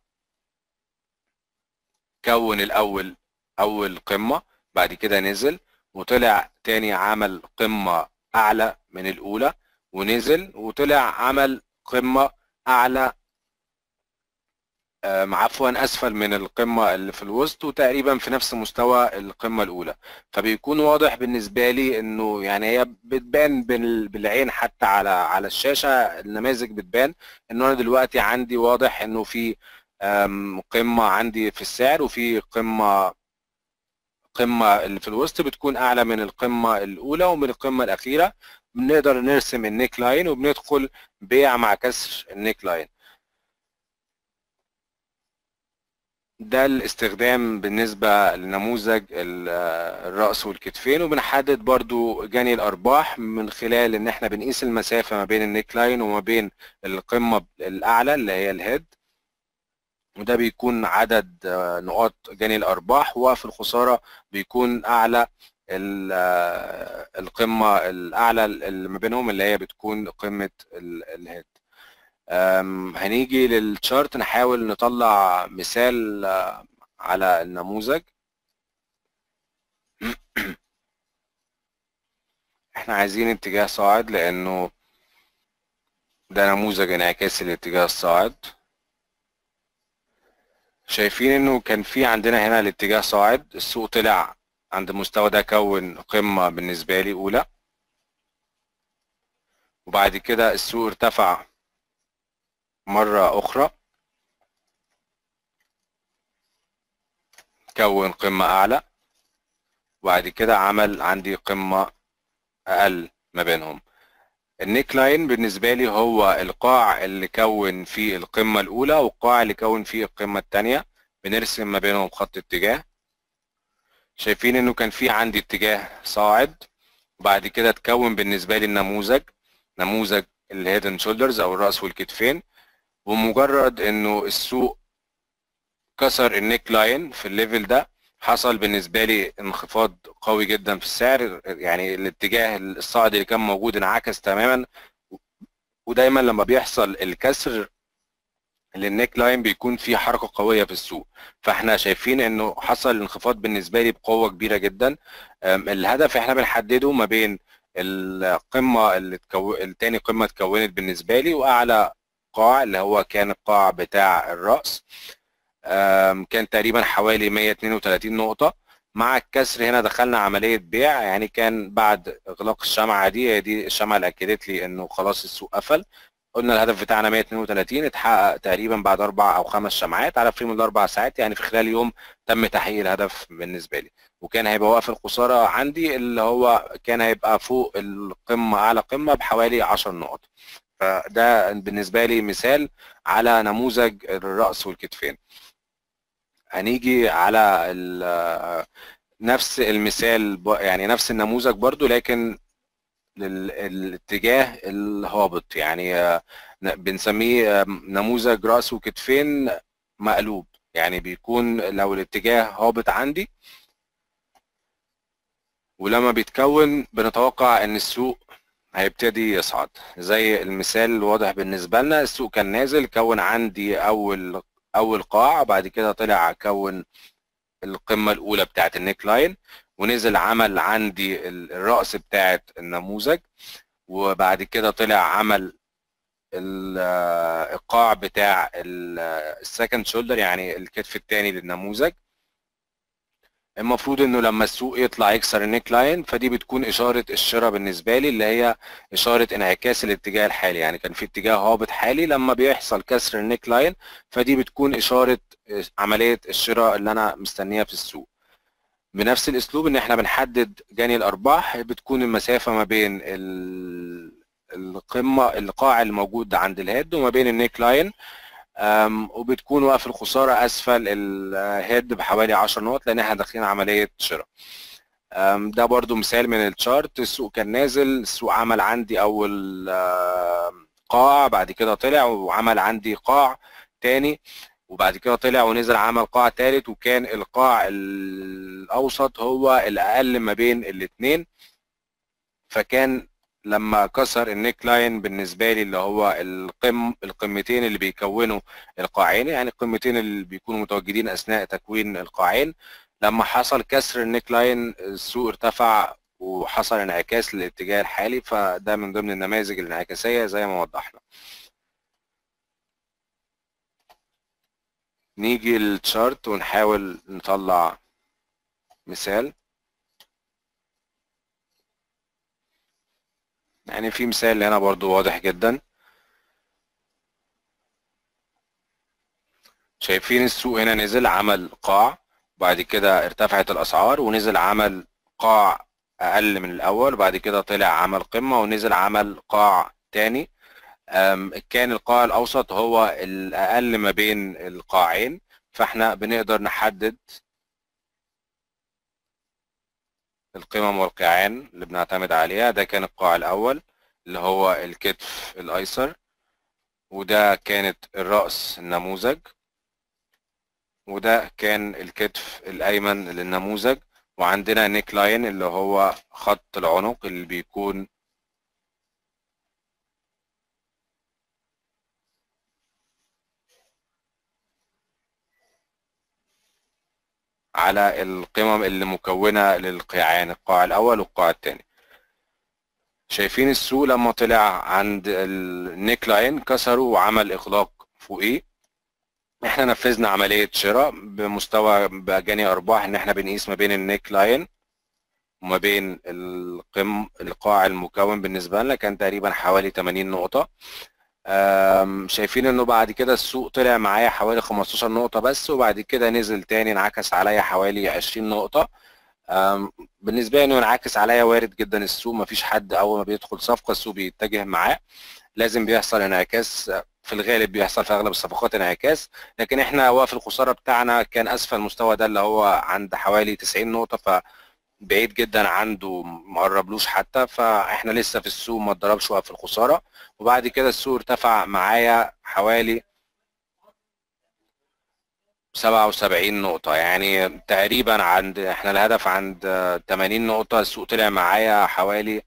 كون الاول اول قمه، بعد كده نزل وطلع تاني عمل قمه اعلى من الاولى، ونزل وطلع عمل قمه اعلى عفوا اسفل من القمه اللي في الوسط، وتقريبا في نفس مستوى القمه الاولى. فبيكون واضح بالنسبه لي انه يعني هي بتبان بالعين حتى على الشاشه، النماذج بتبان انه انا دلوقتي عندي واضح انه في قمه عندي في السعر، وفي قمه اللي في الوسط بتكون اعلى من القمه الاولى ومن القمه الاخيره. بنقدر نرسم النيك لاين وبندخل بيع مع كسر النيك لاين. ده الاستخدام بالنسبة لنموذج الرأس والكتفين. وبنحدد برضو جني الأرباح من خلال إن احنا بنقيس المسافة ما بين النيك لاين وما بين القمة الأعلى اللي هي الهيد، وده بيكون عدد نقاط جني الأرباح، وفي الخسارة بيكون أعلى القمة الأعلى اللي ما بينهم اللي هي بتكون قمة الهيد. هنيجي للشارت نحاول نطلع مثال على النموذج. احنا عايزين اتجاه صاعد لانه ده نموذج انعكاسي للاتجاه الصاعد. شايفين انه كان في عندنا هنا الاتجاه صاعد، السوق طلع عند المستوى ده كون قمة بالنسبة لي اولى، وبعد كده السوق ارتفع مرة اخرى كون قمة اعلى، وبعد كده عمل عندي قمة اقل ما بينهم. النيك لاين بالنسبة لي هو القاع اللي كون فيه القمة الأولى والقاع اللي كون فيه القمة الثانية، بنرسم ما بينهم خط اتجاه. شايفين إنه كان في عندي اتجاه صاعد، وبعد كده اتكون بالنسبة لي النموذج، نموذج الهيد اند شولدرز أو الرأس والكتفين. ومجرد إنه السوق كسر النيك لاين في الليفل ده، حصل بالنسبة لي انخفاض قوي جدا في السعر، يعني الاتجاه الصاعد اللي كان موجود انعكس تماما. ودايما لما بيحصل الكسر للنيك لاين بيكون في حركه قويه في السوق، فاحنا شايفين انه حصل انخفاض بالنسبه لي بقوه كبيره جدا. الهدف احنا بنحدده ما بين القمه التاني قمه اتكونت بالنسبه لي واعلى قاع اللي هو كان القاع بتاع الراس، كان تقريبا حوالي 132 نقطه. مع الكسر هنا دخلنا عمليه بيع، يعني كان بعد اغلاق الشمعه دي، هي دي الشمعه اللي اكدت لي انه خلاص السوق قفل. قلنا الهدف بتاعنا 132 اتحقق تقريبا بعد 4 أو 5 شمعات على فريم ال4 ساعات، يعني في خلال يوم تم تحقيق الهدف بالنسبه لي. وكان هيبقى واقف الخساره عندي اللي هو كان هيبقى فوق القمه اعلى قمه بحوالي 10 نقط. فده بالنسبه لي مثال على نموذج الراس والكتفين. هنيجي على نفس المثال يعني نفس النموذج برضو، لكن للاتجاه الهابط، يعني بنسميه نموذج رأس وكتفين مقلوب. يعني بيكون لو الاتجاه هابط عندي، ولما بيتكون بنتوقع ان السوق هيبتدي يصعد. زي المثال الواضح بالنسبة لنا، السوق كان نازل كون عندي اول قاع، بعد كده طلع كون القمة الاولى بتاعت النيك لاين، ونزل عمل عندي الرأس بتاعت النموذج، وبعد كده طلع عمل القاع بتاع السكند شولدر يعني الكتف الثاني للنموذج. المفروض انه لما السوق يطلع يكسر النيك لاين، فدي بتكون اشاره الشراء بالنسبه لي، اللي هي اشاره انعكاس الاتجاه الحالي. يعني كان في اتجاه هابط حالي، لما بيحصل كسر النيك لاين فدي بتكون اشاره عمليه الشراء اللي انا مستنيها في السوق. بنفس الاسلوب ان احنا بنحدد جني الارباح، بتكون المسافه ما بين القاع الموجود عند الهيد وما بين النيك لاين، وبتكون وقف الخساره اسفل الهيد بحوالي 10 نقط لان احنا داخلين عمليه شراء. ده برضو مثال من الشارت. السوق كان نازل، السوق عمل عندي اول قاع، بعد كده طلع وعمل عندي قاع تاني، وبعد كده طلع ونزل عمل قاع تالت، وكان القاع الاوسط هو الاقل ما بين الاثنين. فكان لما كسر النيك لاين بالنسبه لي اللي هو القمتين اللي بيكونوا القاعين، يعني القمتين اللي بيكونوا متواجدين اثناء تكوين القاعين، لما حصل كسر النيك لاين السوق ارتفع وحصل انعكاس للاتجاه الحالي. فده من ضمن النماذج الانعكاسيه زي ما وضحنا. نيجي للتشارت ونحاول نطلع مثال. يعني في مثال هنا برضو واضح جدا. شايفين السوق هنا نزل عمل قاع، وبعد كده ارتفعت الاسعار ونزل عمل قاع اقل من الاول، وبعد كده طلع عمل قمة ونزل عمل قاع تاني. كان القاع الاوسط هو الاقل ما بين القاعين، فاحنا بنقدر نحدد القمم والقيعان اللي بنعتمد عليها. ده كان القاع الاول اللي هو الكتف الايسر، وده كانت الرأس النموذج، وده كان الكتف الايمن للنموذج. وعندنا نيك لاين اللي هو خط العنق اللي بيكون على القمم اللي مكونة للقيعان، القاع الاول والقاع الثاني. شايفين السوق لما طلع عند النيك لاين كسره وعمل اغلاق فوقيه. احنا نفذنا عملية شراء بمستوى بجاني ارباح ان احنا بنقيس ما بين النيك لاين وما بين القاع المكون بالنسبة لنا كان تقريبا حوالي 80 نقطة. شايفين انه بعد كده السوق طلع معايا حوالي 15 نقطة بس، وبعد كده نزل تاني انعكس عليا حوالي 20 نقطة. بالنسبة لي انه ينعكس عليا وارد جدا. السوق مفيش حد اول ما بيدخل صفقة السوق بيتجه معاه، لازم بيحصل انعكاس. في الغالب بيحصل في اغلب الصفقات انعكاس، لكن احنا وقف الخسارة بتاعنا كان اسفل المستوى ده اللي هو عند حوالي 90 نقطة، فبعيد جدا عنده مقربلوش حتى. فاحنا لسه في السوق ما اتضربش وقف الخسارة، وبعد كده السوق ارتفع معايا حوالي 77 نقطة، يعني تقريبا عند احنا الهدف عند 80 نقطة، السوق طلع معايا حوالي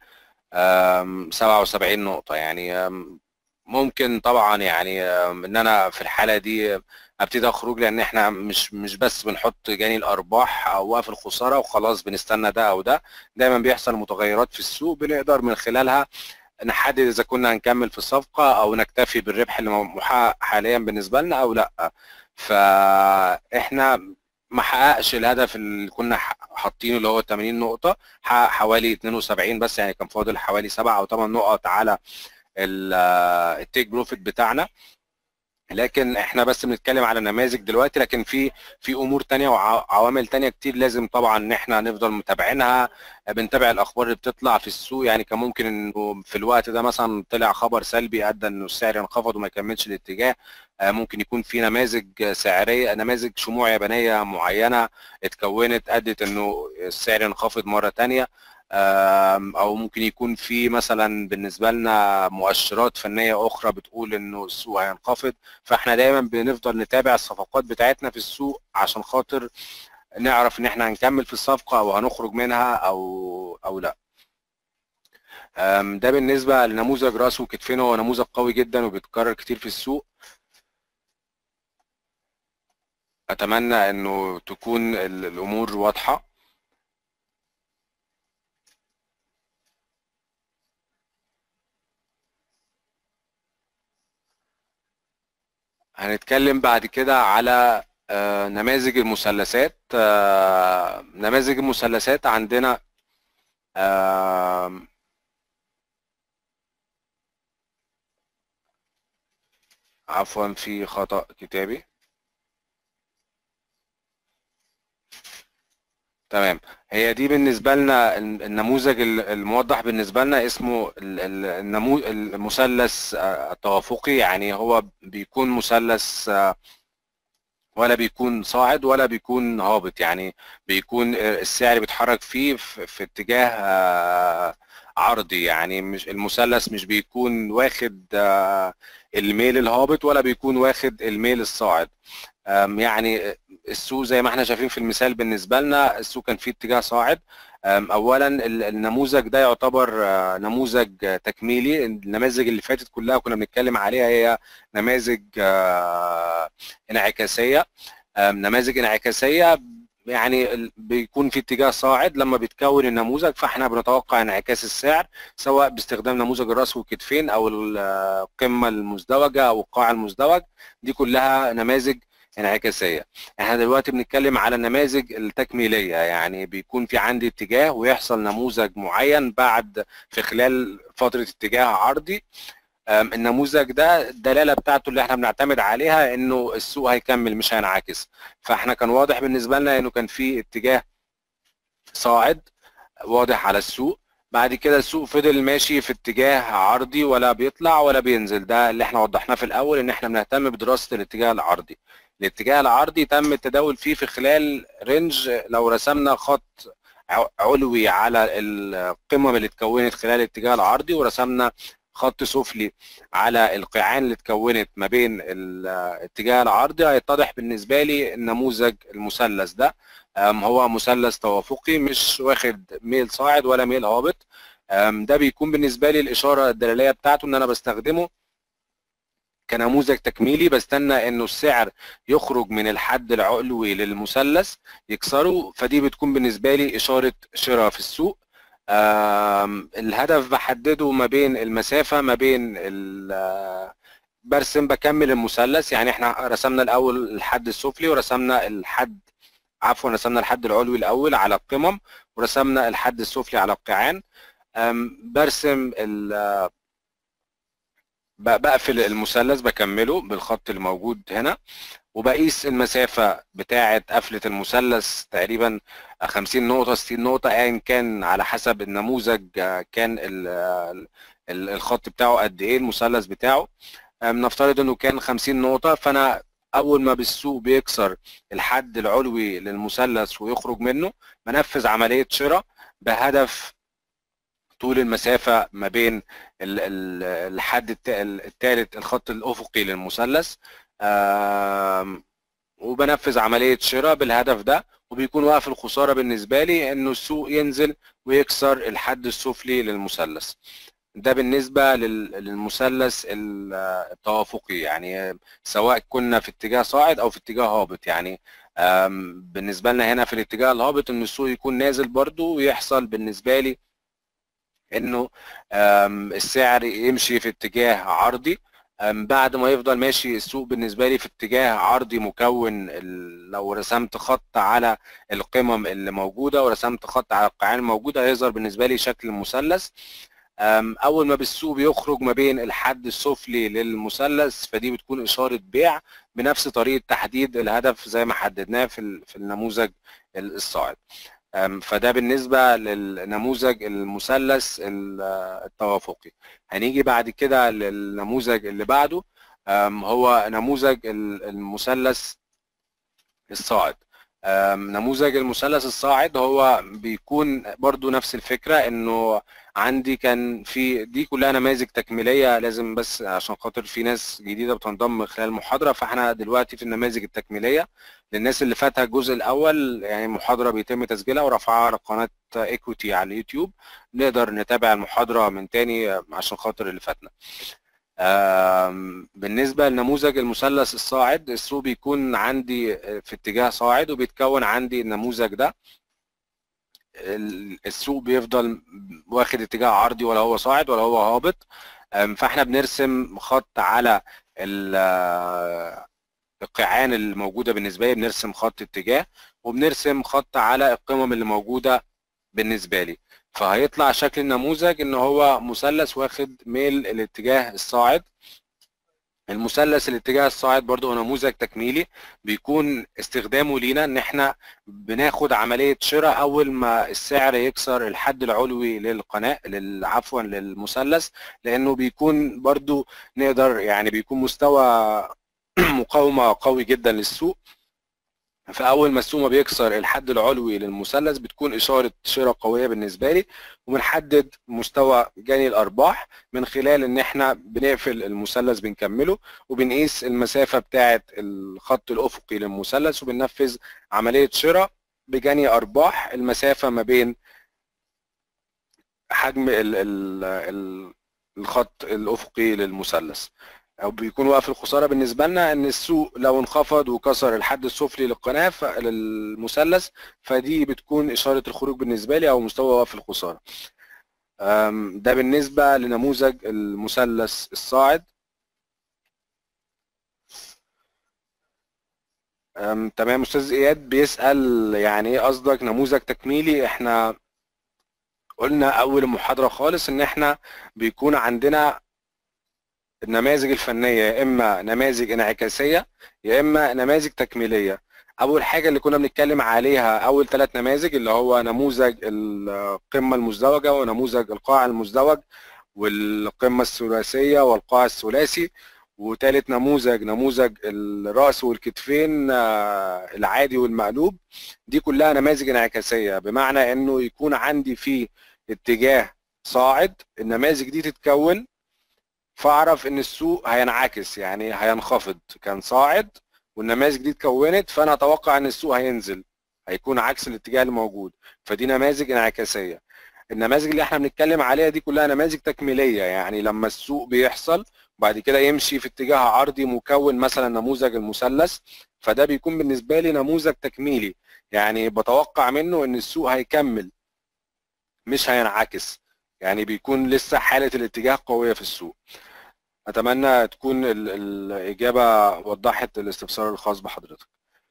77 نقطة. يعني ممكن طبعا يعني ان انا في الحالة دي ابتدي اخرج، لان احنا مش بس بنحط جاني الارباح او وقف الخسارة وخلاص بنستنى ده او ده. دايما بيحصل متغيرات في السوق بنقدر من خلالها نحدد اذا كنا هنكمل في الصفقة او نكتفي بالربح اللي محقق حاليا بالنسبة لنا او لا. فاحنا ما حققش الهدف اللي كنا حاطينه اللي هو 80 نقطة، حقق حوالي 72 بس، يعني كان فاضل حوالي 7 او 8 نقط على التيك بروفيت بتاعنا. لكن احنا بس بنتكلم على نماذج دلوقتي، لكن في امور تانية وعوامل تانية كتير لازم طبعا ان احنا نفضل متابعينها. بنتابع الاخبار اللي بتطلع في السوق. يعني كان ممكن انه في الوقت ده مثلا طلع خبر سلبي ادى انه السعر ينخفض وما يكملش الاتجاه. ممكن يكون في نماذج سعريه، نماذج شموع يابانيه معينه اتكونت ادت انه السعر ينخفض مره تانية. او ممكن يكون في مثلا بالنسبه لنا مؤشرات فنيه اخرى بتقول انه السوق هينخفض. فاحنا دايما بنفضل نتابع الصفقات بتاعتنا في السوق عشان خاطر نعرف ان احنا هنكمل في الصفقه او هنخرج منها او لا. ده بالنسبه لنموذج راس وكتفين، هو نموذج قوي جدا وبيتكرر كتير في السوق. اتمنى انه تكون الامور واضحه. هنتكلم بعد كده على نماذج المثلثات. نماذج المثلثات عندنا عفوا في خطأ كتابي. تمام. هي دي بالنسبة لنا النموذج الموضح بالنسبة لنا اسمه المثلث التوافقي. يعني هو بيكون مثلث ولا بيكون صاعد ولا بيكون هابط، يعني بيكون السعر بيتحرك فيه في اتجاه عرضي. يعني مش المثلث مش بيكون واخد الميل الهابط ولا بيكون واخد الميل الصاعد. يعني السوق زي ما احنا شايفين في المثال بالنسبة لنا السوق كان فيه اتجاه صاعد. اولا النموذج ده يعتبر نموذج تكميلي. النماذج اللي فاتت كلها كنا بنتكلم عليها هي نماذج انعكاسية. نماذج انعكاسية يعني بيكون في اتجاه صاعد لما بيتكون النموذج، فاحنا بنتوقع انعكاس السعر سواء باستخدام نموذج الراس والكتفين او القمة المزدوجة او القاع المزدوج. دي كلها نماذج انعكاسية. احنا دلوقتي بنتكلم على النماذج التكميلية، يعني بيكون في عندي اتجاه ويحصل نموذج معين بعد في خلال فترة اتجاه عرضي. النموذج ده الدلاله بتاعته اللي احنا بنعتمد عليها انه السوق هيكمل مش هينعكس. فاحنا كان واضح بالنسبه لنا انه كان في اتجاه صاعد واضح على السوق. بعد كده السوق فضل ماشي في اتجاه عرضي ولا بيطلع ولا بينزل. ده اللي احنا وضحناه في الاول ان احنا بنهتم بدراسه الاتجاه العرضي. الاتجاه العرضي تم التداول فيه في خلال رينج، لو رسمنا خط علوي على القمم اللي اتكونت خلال الاتجاه العرضي، ورسمنا خط سفلي على القيعان اللي اتكونت ما بين الاتجاه العرضي، هيتضح بالنسبه لي النموذج المثلث ده هو مثلث توافقي، مش واخد ميل صاعد ولا ميل هابط. ده بيكون بالنسبه لي الاشاره الدلاليه بتاعته ان انا بستخدمه كنموذج تكميلي، بستنى انه السعر يخرج من الحد العلوي للمثلث يكسره، فدي بتكون بالنسبه لي اشاره شراء في السوق. الهدف بحدده ما بين المسافه ما بين برسم بكمل المثلث، يعني احنا رسمنا الاول الحد السفلي ورسمنا الحد، عفوا رسمنا الحد العلوي الاول على القمم ورسمنا الحد السفلي على القيعان. برسم بقفل المثلث بكمله بالخط اللي موجود هنا، وبقيس المسافة بتاعة قفلة المثلث تقريبا 50 نقطة 60 نقطة ايا كان على حسب النموذج كان الخط بتاعه قد ايه، المثلث بتاعه نفترض انه كان 50 نقطة، فانا اول ما بالسوق بيكسر الحد العلوي للمثلث ويخرج منه بنفذ عملية شراء بهدف طول المسافة ما بين الحد الثالث الخط الأفقي للمثلث، وبنفذ عملية شراء بالهدف ده، وبيكون وقف الخسارة بالنسبة لي إنه السوق ينزل ويكسر الحد السفلي للمثلث. ده بالنسبة للمثلث التوافقي، يعني سواء كنا في اتجاه صاعد أو في اتجاه هابط. يعني بالنسبة لنا هنا في الاتجاه الهابط إن السوق يكون نازل برضو، ويحصل بالنسبة لي انه السعر يمشي في اتجاه عرضي، بعد ما يفضل ماشي السوق بالنسبه لي في اتجاه عرضي مكون لو رسمت خط على القمم اللي موجوده ورسمت خط على القيعان الموجوده هيظهر بالنسبه لي شكل المثلث. اول ما بالسوق بيخرج ما بين الحد السفلي للمثلث فدي بتكون اشاره بيع بنفس طريقه تحديد الهدف زي ما حددناه في النموذج الصاعد. فده بالنسبة للنموذج المثلث التوافقي. هنيجي بعد كده للنموذج اللي بعده، هو نموذج المثلث الصاعد. نموذج المثلث الصاعد هو بيكون برضو نفس الفكرة، انه عندي كان في دي كلها نماذج تكميلية، لازم بس عشان خاطر في ناس جديدة بتنضم خلال المحاضرة، فاحنا دلوقتي في النماذج التكميلية. للناس اللي فاتها الجزء الاول، يعني المحاضرة بيتم تسجيلها ورفعها على قناة ايكويتي على اليوتيوب، نقدر نتابع المحاضرة من تاني عشان خاطر اللي فاتنا. بالنسبة لنموذج المثلث الصاعد، السوق بيكون عندي في اتجاه صاعد وبيتكون عندي النموذج ده، السوق بيفضل واخد اتجاه عرضي ولا هو صاعد ولا هو هابط. فاحنا بنرسم خط على القيعان الموجودة بالنسبة لي، بنرسم خط اتجاه وبنرسم خط على القمم اللي موجودة بالنسبة لي، فهيطلع شكل النموذج ان هو مثلث واخد ميل الاتجاه الصاعد. المثلث الاتجاه الصاعد برضو هو نموذج تكميلي، بيكون استخدامه لينا ان احنا بناخد عملية شراء اول ما السعر يكسر الحد العلوي للقناة عفوا للمثلث، لانه بيكون برضو نقدر يعني بيكون مستوى مقاومة قوي جدا للسوق. فاول ما السوق بيكسر الحد العلوي للمثلث بتكون اشاره شراء قويه بالنسبه لي، وبنحدد مستوى جني الارباح من خلال ان احنا بنقفل المثلث بنكمله وبنقيس المسافه بتاعه الخط الافقي للمثلث وبننفذ عمليه شراء بجني ارباح المسافه ما بين حجم الخط الافقي للمثلث. او بيكون وقف الخساره بالنسبه لنا ان السوق لو انخفض وكسر الحد السفلي للقناه للمثلث، فدي بتكون اشاره الخروج بالنسبه لي او مستوى وقف الخساره. ده بالنسبه لنموذج المثلث الصاعد. تمام. استاذ اياد بيسال يعني ايه قصدك نموذج تكميلي؟ احنا قلنا اول المحاضره خالص ان احنا بيكون عندنا النماذج الفنية يا إما نماذج انعكاسية يا إما نماذج تكميلية. أول حاجة اللي كنا بنتكلم عليها أول 3 نماذج اللي هو نموذج القمة المزدوجة ونموذج القاع المزدوج والقمة الثلاثية والقاع الثلاثي وتالت نموذج الرأس والكتفين العادي والمقلوب. دي كلها نماذج انعكاسية، بمعنى انه يكون عندي في اتجاه صاعد، النماذج دي تتكون فاعرف ان السوق هينعكس، يعني هينخفض، كان صاعد والنماذج دي اتكونت، فانا اتوقع ان السوق هينزل، هيكون عكس الاتجاه اللي موجود، فدي نماذج انعكاسية. النماذج اللي احنا بنتكلم عليها دي كلها نماذج تكميلية، يعني لما السوق بيحصل وبعد كده يمشي في اتجاه عرضي مكون مثلا نموذج المثلث، فده بيكون بالنسبة لي نموذج تكميلي، يعني بتوقع منه ان السوق هيكمل مش هينعكس، يعني بيكون لسه حالة الاتجاه قوية في السوق. اتمنى تكون الاجابة وضحت الاستفسار الخاص بحضرتك.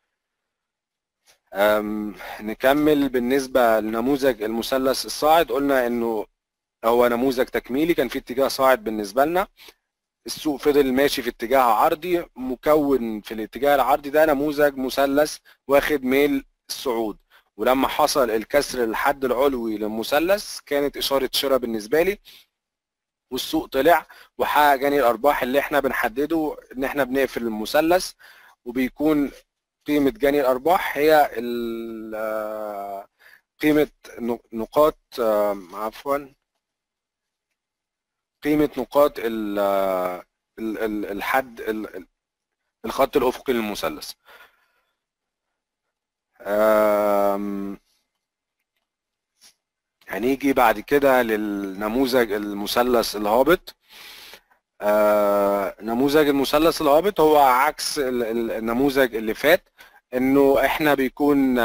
نكمل. بالنسبة لنموذج المثلث الصاعد، قلنا انه هو نموذج تكميلي، كان في اتجاه صاعد بالنسبة لنا، السوق فضل ماشي في اتجاه عرضي، مكون في الاتجاه العرضي ده نموذج مثلث واخد ميل الصعود، ولما حصل الكسر الحد العلوي للمثلث كانت اشارة شراء بالنسبة لي، والسوق طلع وحقق جني الارباح اللي احنا بنحدده ان احنا بنقفل المثلث، وبيكون قيمة جني الارباح هي قيمة نقاط عفوا قيمة نقاط الحد الخط الأفقي للمثلث. هنيجي بعد كده للنموذج المثلث الهابط. نموذج المثلث الهابط هو عكس النموذج اللي فات، انه احنا بيكون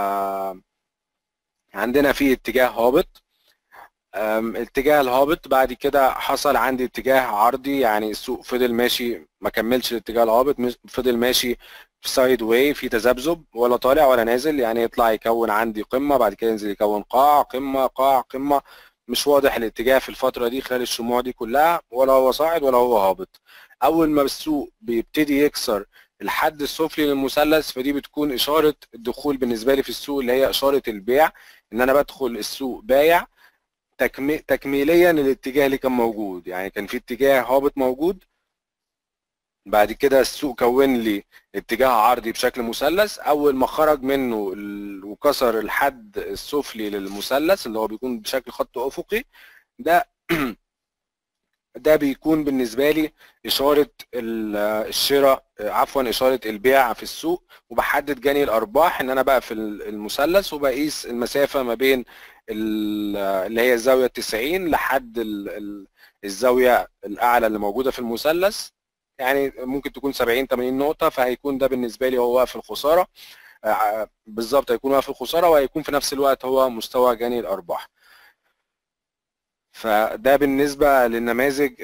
عندنا فيه اتجاه هابط، الاتجاه الهابط بعد كده حصل عندي اتجاه عرضي، يعني السوق فضل ماشي ما كملش الاتجاه الهابط، فضل ماشي في سايد واي، في تذبذب، ولا طالع ولا نازل، يعني يطلع يكون عندي قمة بعد كده ينزل يكون قاع، قمة قاع قمة، مش واضح الاتجاه في الفترة دي خلال الشموع دي كلها، ولا هو صاعد ولا هو هابط. اول ما السوق بيبتدي يكسر الحد السفلي للمثلث، فدي بتكون اشارة الدخول بالنسبة لي في السوق، اللي هي اشارة البيع، ان انا بدخل السوق بايع تكميليا للاتجاه اللي كان موجود، يعني كان في اتجاه هابط موجود، بعد كده السوق كون لي اتجاه عرضي بشكل مثلث، اول ما خرج منه وكسر الحد السفلي للمثلث اللي هو بيكون بشكل خط افقي ده ده بيكون بالنسبه لي اشاره الشراء، عفوا اشاره البيع في السوق، وبحدد جني الارباح ان انا بقفل المثلث وبقيس المسافه ما بين اللي هي الزاويه 90 لحد الزاويه الاعلى اللي موجوده في المثلث، يعني ممكن تكون 70 80 نقطه، فهيكون ده بالنسبه لي هو واقف الخساره، بالظبط هيكون واقف الخساره، وهيكون في نفس الوقت هو مستوى جني الارباح. فده بالنسبة للنماذج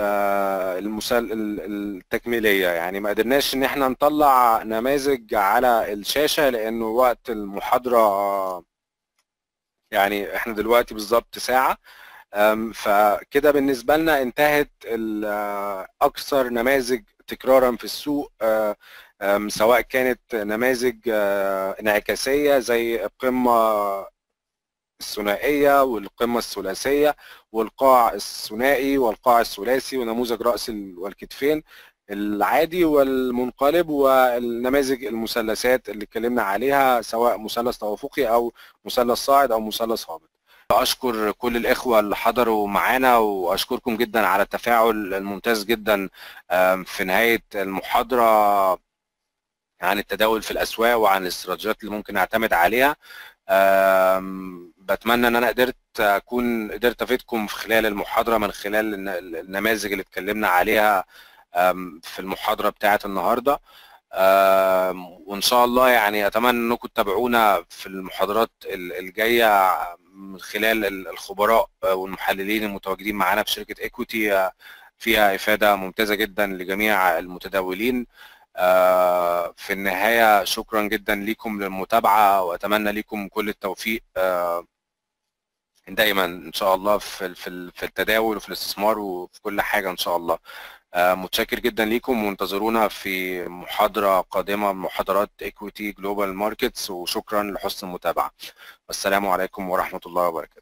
التكميلية، يعني ما قدرناش ان احنا نطلع نماذج على الشاشة لانه وقت المحاضرة، يعني احنا دلوقتي بالظبط ساعة، فكده بالنسبة لنا انتهت اكثر نماذج تكرارا في السوق، سواء كانت نماذج انعكاسية زي القمة الثنائية والقمة الثلاثية والقاع الثنائي والقاع الثلاثي ونموذج رأس والكتفين العادي والمنقلب، والنماذج المثلثات اللي اتكلمنا عليها سواء مثلث توافقي او مثلث صاعد او مثلث هابط. اشكر كل الاخوه اللي حضروا معانا، واشكركم جدا على التفاعل الممتاز جدا في نهايه المحاضره عن التداول في الاسواق وعن الاستراتيجيات اللي ممكن نعتمد عليها. بتمنى ان انا قدرت افيدكم في خلال المحاضره من خلال النماذج اللي اتكلمنا عليها في المحاضره بتاعه النهارده، وان شاء الله يعني اتمنى انكم تتابعونا في المحاضرات الجايه من خلال الخبراء والمحللين المتواجدين معانا في شركه ايكويتي، فيها افاده ممتازه جدا لجميع المتداولين. في النهاية شكرا جدا لكم للمتابعة، وأتمنى لكم كل التوفيق دايما إن شاء الله في التداول وفي الاستثمار وفي كل حاجة إن شاء الله. متشكر جدا لكم، وانتظرونا في محاضرة قادمة من محاضرات Equity Global Markets، وشكرا لحسن المتابعة. والسلام عليكم ورحمة الله وبركاته.